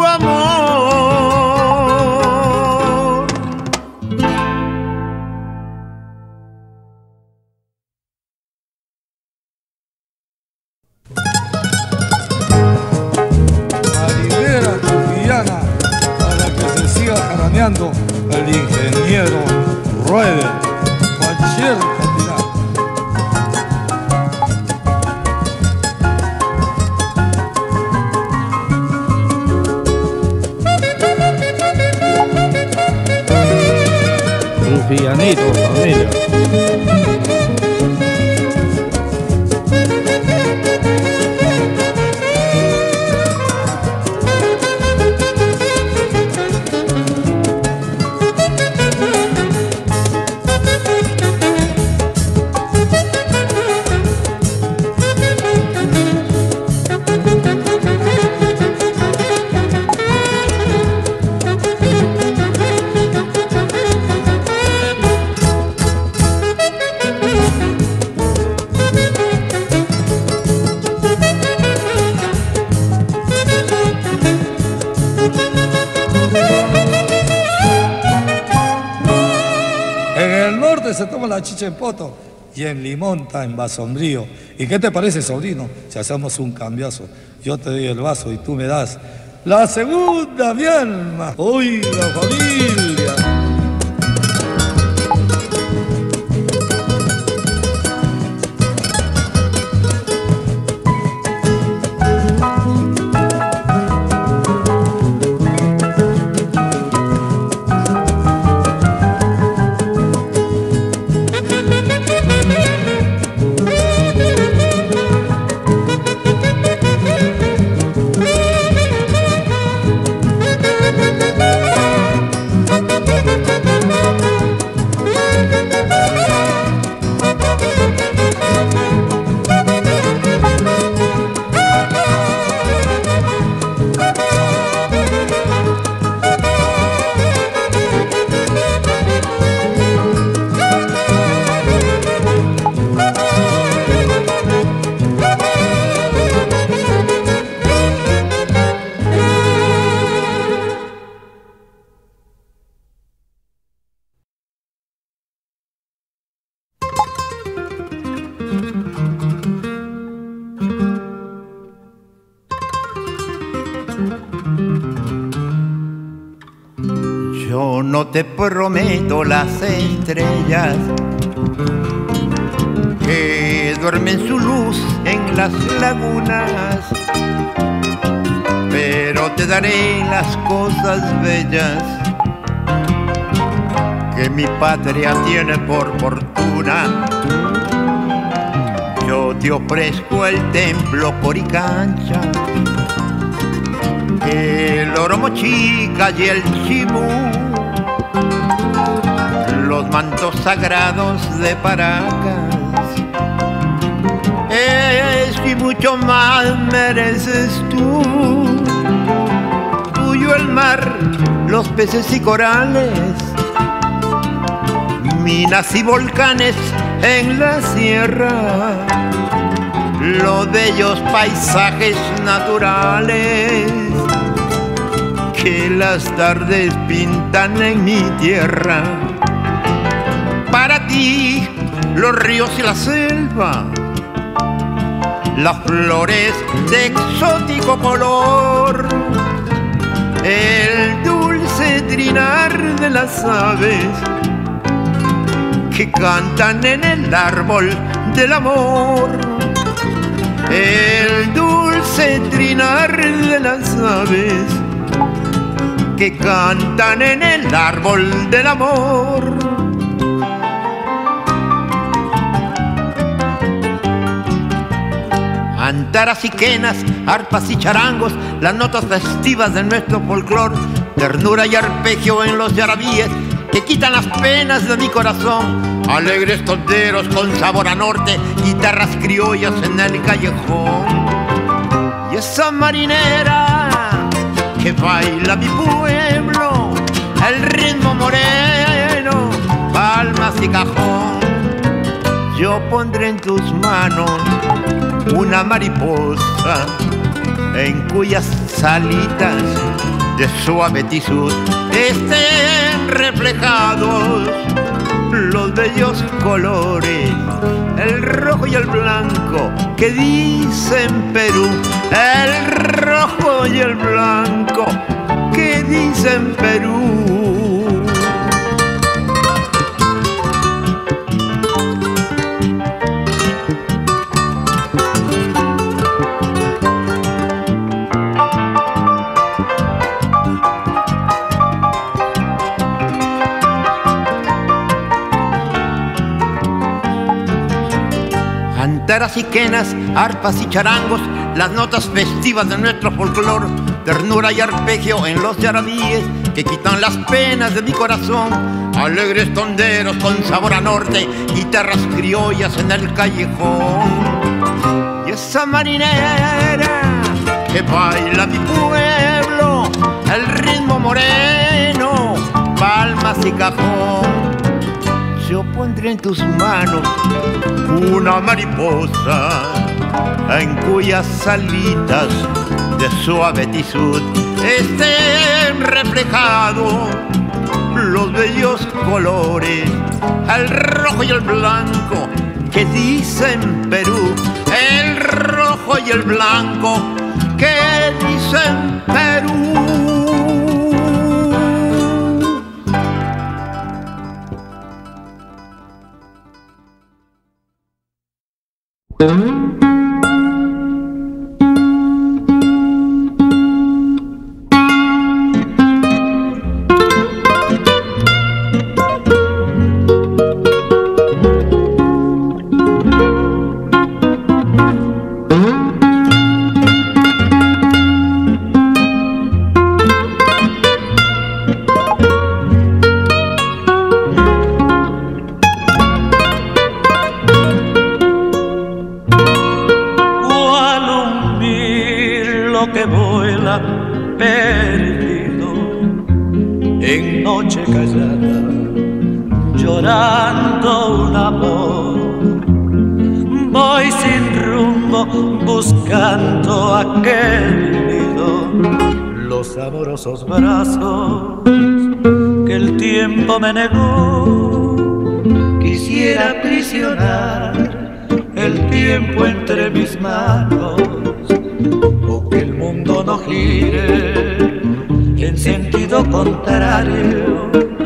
S6: amor.
S2: Marinera trujillana, para que se siga jaraneando el ingeniero Rueder, cualquier cantidad.
S9: Trujillaníto, familia.
S2: Se toma la chicha en poto y en Limón está en Vasombrío. ¿Y qué te parece, sobrino, si hacemos un cambiazo? Yo te doy el vaso y tú me das la segunda, mi alma. Oiga, familia.
S6: no te prometo las estrellas que duermen su luz en las lagunas, pero te daré las cosas bellas que mi patria tiene por fortuna. Yo te ofrezco el templo Coricancha, el oro mochica y el chimú, los mantos sagrados de Paracas. Y mucho más mereces tú. Tuyo el mar, los peces y corales, minas y volcanes en la sierra, los bellos paisajes naturales que las tardes pintan en mi tierra. Para ti los ríos y la selva, las flores de exótico color, el dulce trinar de las aves que cantan en el árbol del amor, el dulce trinar de las aves que cantan en el árbol del amor. Antaras y quenas, arpas y charangos, las notas festivas de nuestro folclor, ternura y arpegio en los yarabíes que quitan las penas de mi corazón, alegres tonteros con sabor a norte, guitarras criollas en el callejón. Y esa marinera que baila mi pueblo, el ritmo moreno, palmas y cajón. Yo pondré en tus manos una mariposa en cuyas alitas de suave tisú estén reflejados los bellos colores, el rojo y el blanco que dicen Perú, el rojo y el blanco que dicen Perú. Antaras y quenas, arpas y charangos, las notas festivas de nuestro folclor, ternura y arpegio en los yarabíes que quitan las penas de mi corazón, alegres tonderos con sabor a norte, guitarras criollas en el callejón. Y esa marinera que baila mi pueblo, el ritmo moreno, palmas y cajón. Yo pondré en tus manos una mariposa en cuyas alitas de suave tisú estén reflejados los bellos colores, el rojo y el blanco que dicen Perú, el rojo y el blanco que dicen Perú.
S18: Amorosos brazos que el tiempo me negó, quisiera aprisionar el tiempo entre mis manos, o que el mundo no gire en sentido contrario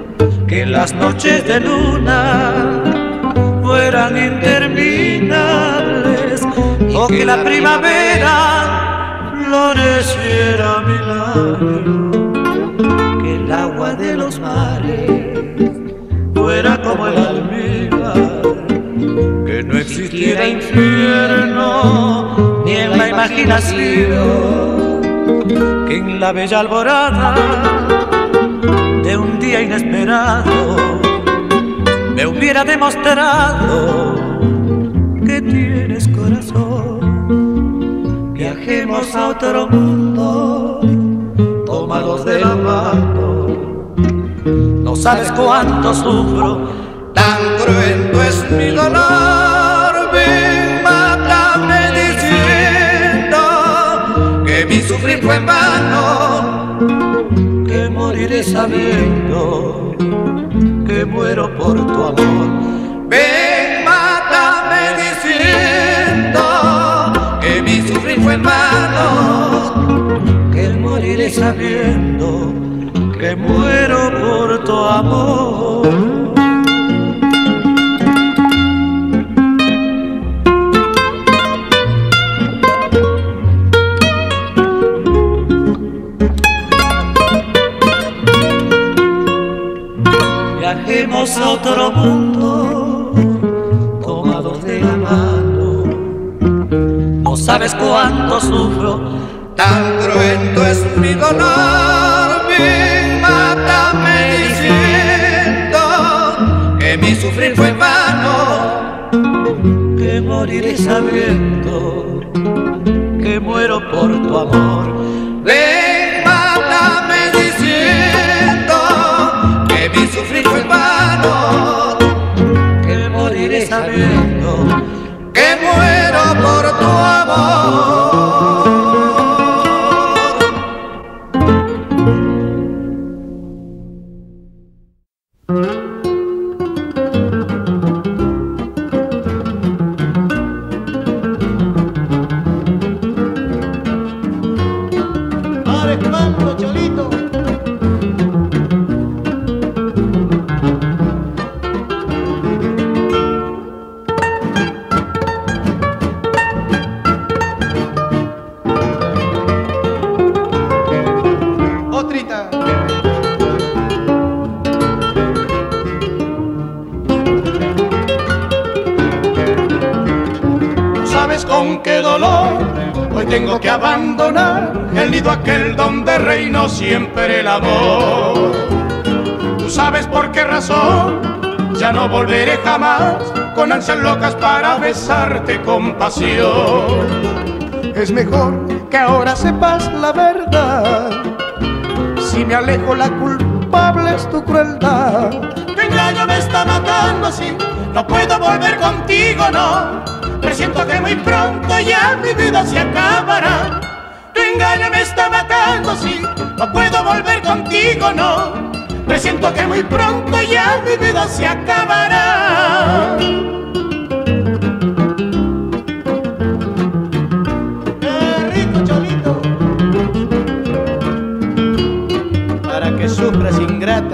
S18: las noches de luna fueran interminables o que la primavera floreciera a mi lado, que el agua de los mares fuera como el almíbar, que no existiera infierno ni en la imaginación, que en la bella alborada de un día inesperado me hubiera demostrado que tienes corazón. Viajemos a otro mundo, tomados de la mano. No sabes cuánto sufro, tan cruento es mi dolor. Ven, mátame diciendo que mi sufrir fue en vano, que moriré sabiendo que muero por tu amor. Ven, mátame diciendo que mi sufrir fue en vano, que moriré sabiendo que muero por tu amor. Viajemos a otro mundo, tomados de la mano. No sabes cuánto sufro, tan cruento es mi dolor. Ven, mátame diciendo que mi sufrir fue en vano, que moriré sabiendo que muero por tu amor. Ven, mátame diciendo que mi sufrir fue en vano, que moriré sabiendo que muero por tu amor.
S16: Tengo que abandonar el nido aquel donde reinó siempre el amor. Tú sabes por qué razón, ya no volveré jamás con ansias locas para besarte con pasión. Es mejor que ahora sepas la verdad, si me alejo la culpable es tu crueldad. Tu engaño me está matando así, no puedo volver contigo, no. Presiento que muy pronto ya mi vida se acabará. Tu engaño me está matando, sí, no puedo volver contigo, no. Presiento que muy pronto ya mi vida se acabará. ¡Qué rico, cholito! Para que sufras, ingrata.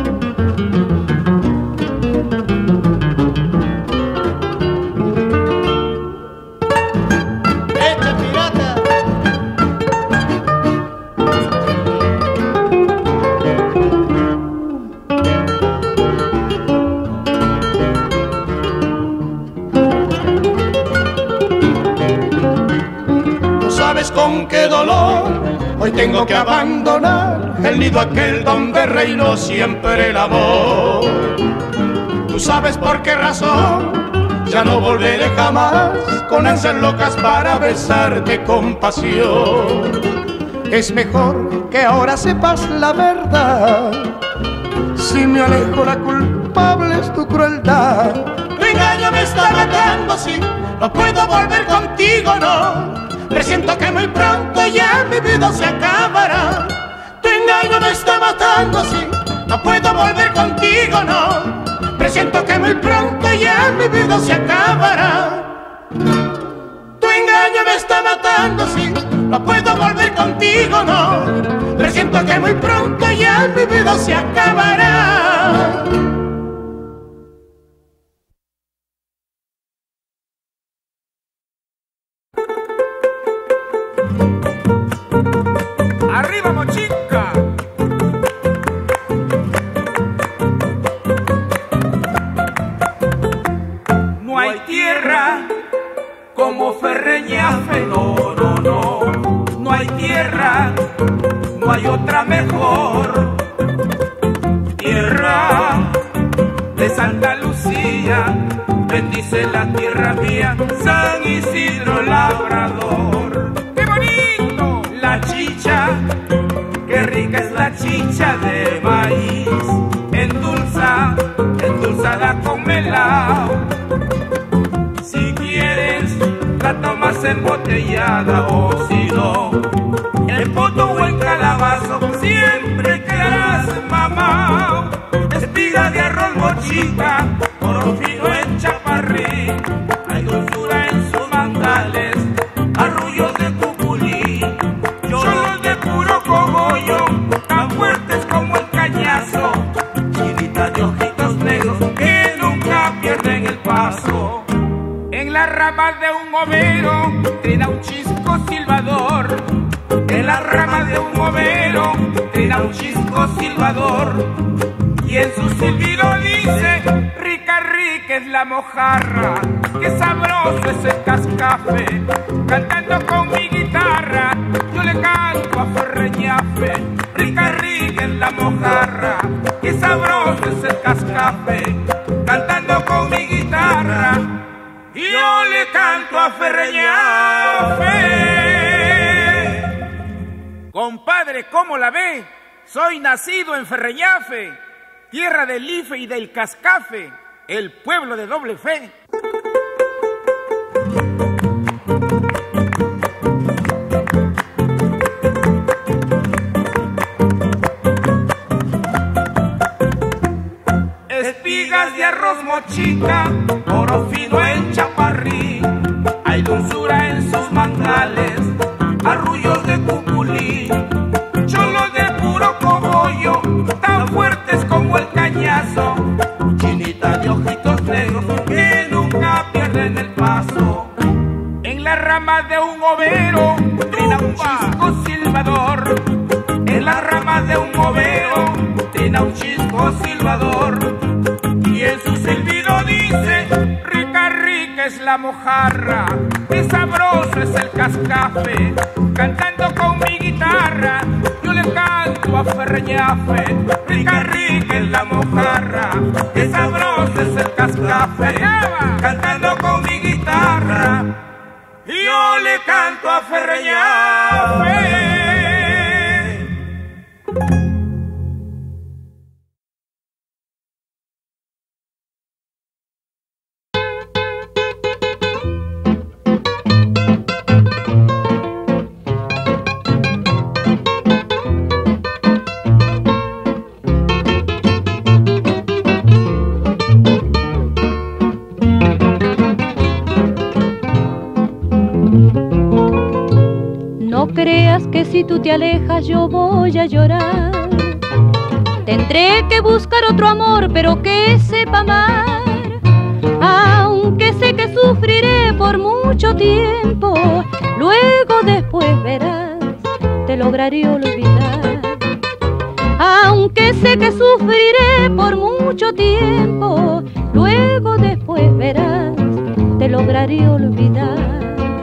S16: Con qué dolor hoy tengo que abandonar el nido aquel donde reinó siempre el amor. Tú sabes por qué razón, ya no volveré jamás con ansias locas para besarte con pasión. Es mejor que ahora sepas la verdad, si me alejo la culpable es tu crueldad. Tu engaño me está matando, sí, no puedo volver contigo, no. Presiento que muy pronto ya mi vida se acabará. Tu engaño me está matando, sí, no puedo volver contigo, no. Presiento que muy pronto ya mi vida se acabará. Tu engaño me está matando, sí, no puedo volver contigo, no. Presiento que muy pronto ya mi vida se acabará.
S1: hay tierra como Ferreñafe, no, no, no. No hay tierra, no hay otra mejor. Tierra de Santa Lucía, bendice la tierra mía, San Isidro Labrador. ¡Qué bonito! La chicha, qué rica es la chicha de maíz, endulzada con melao. Si quieres, la tomas embotellada o si no, en poto o en calabazo, siempre quedarás mamao. Espiga de arroz mochica, oro fino en chaparrí, hay dulzura en sus mangales, arrullos de cuculí, cholos de puro cogollo, tan fuertes como el cañazo, chinitas de ojitos negros que nunca pierden el paso. En las ramas de un overo trina un chisco silbador, en las ramas de un overo trina un chisco silbador, y en su silbido dice: rica, rica es la mojarra, qué sabroso es el cascafe. Cantando con mi guitarra, yo le canto a Ferreñafe. Rica, rica es la mojarra, qué sabroso es el cascafe. Cantando con mi guitarra, yo le canto a Ferreñafe. Compadre, ¿cómo la ve? Soy nacido en Ferreñafe, tierra del Ife y del Cascafe, el pueblo de doble fe. Espigas de arroz mochica, oro fino en chaparrí, hay dulzura en sus mangales, arrullos de cuculí, cholos de puro cogollo, tan fuertes como el cañazo, chinitas de ojitos negros que nunca pierden el paso. En la rama de un overo trina un chisco silbador, en la rama de un overo trina un chisco silbador, y en su silbido dice: rica, rica es la mojarra, qué sabroso es el cascafe. Cantando con mi guitarra, yo le canto a Ferreñafe. Rica, rica es la mojarra, qué sabroso es el cascafe. Cantando con mi guitarra, yo le canto a Ferreñafe.
S5: No creas que si tú te alejas yo voy a llorar. Tendré que buscar otro amor, pero que sepa amar. Aunque sé que sufriré por mucho tiempo, luego después verás, te lograré olvidar. Aunque sé que sufriré por mucho tiempo, luego después verás, te lograré olvidar.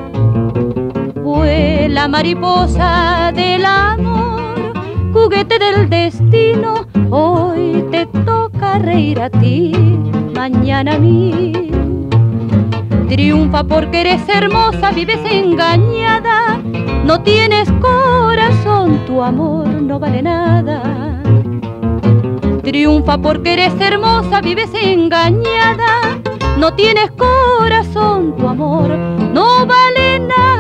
S5: Vuela mariposa del amor, juguete del destino, hoy te toca reír a ti, mañana a mí. Triunfa porque eres hermosa, vives engañada, no tienes corazón, tu amor no vale nada. Triunfa porque eres hermosa, vives engañada, no tienes corazón, tu amor no vale nada.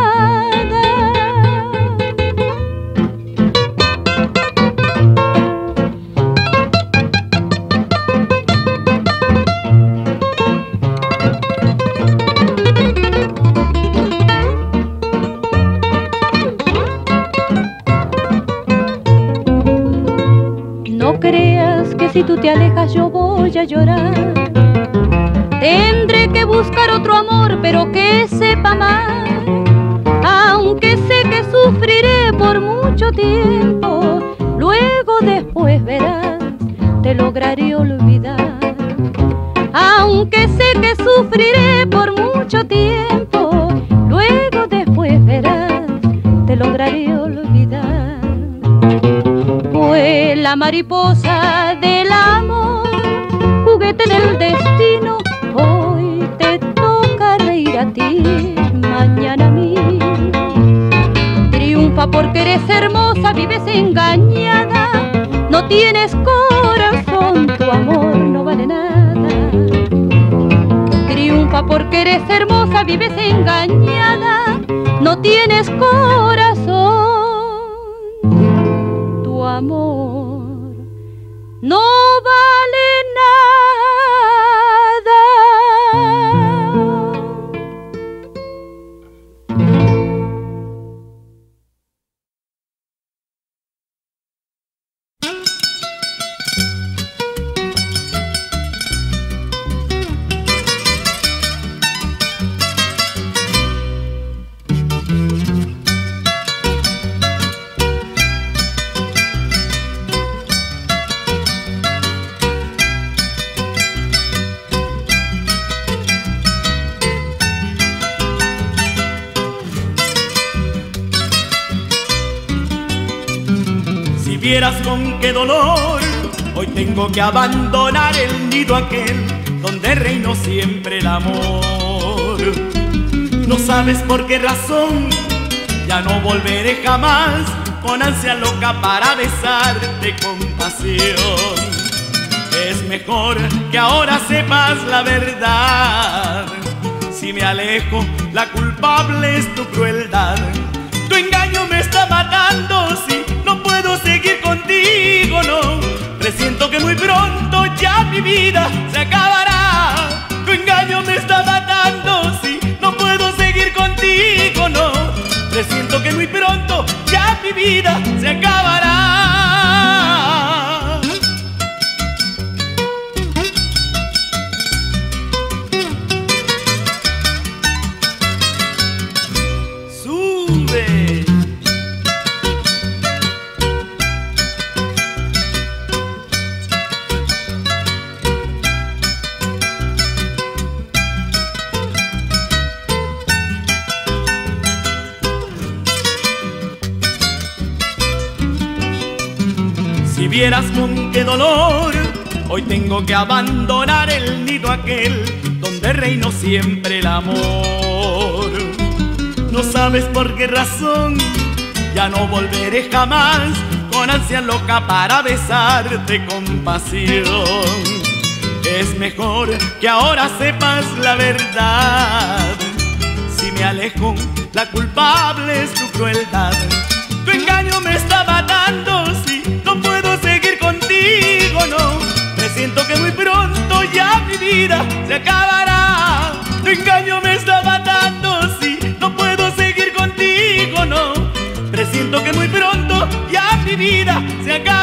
S5: No creas que si tú te alejas yo voy a llorar. Tendré que buscar otro amor, pero que sepa amar. Aunque sé que sufriré por mucho tiempo, luego después verás, te lograré olvidar. Aunque aunque sé que sufriré por mucho tiempo, luego después verás, te lograré olvidar. Fue la mariposa del amor, juguete del destino, hoy te toca reír a ti, mañana a mí. Triunfa porque eres hermosa, vives engañada, no tienes corazón, tu amor no vale nada. Triunfa porque eres hermosa, vives engañada, no tienes corazón, tu amor no vale nada.
S8: Vieras con qué dolor hoy tengo que abandonar el nido aquel donde reinó siempre el amor. No sabes por qué razón ya no volveré jamás, con ansia loca para besarte con pasión. Es mejor que ahora sepas la verdad, si me alejo la culpable es tu crueldad. Tu engaño me está matando, sí, no puedo seguir contigo, no. Presiento que muy pronto ya mi vida se acabará. Tu engaño me está matando, sí, no puedo seguir contigo, no. Presiento que muy pronto ya mi vida se acabará. Sube. Si vieras con qué dolor hoy tengo que abandonar el nido aquel donde reinó siempre el amor. No sabes por qué razón ya no volveré jamás, con ansia loca para besarte con pasión. Es mejor que ahora sepas la verdad, si me alejo la culpable es tu crueldad. Tu engaño me está matando, sí, no puedo seguir contigo, no. Presiento que muy pronto ya mi vida se acabará. Tu engaño me está matando, sí, no puedo seguir contigo, no. Presiento que muy pronto ya mi vida se acabará.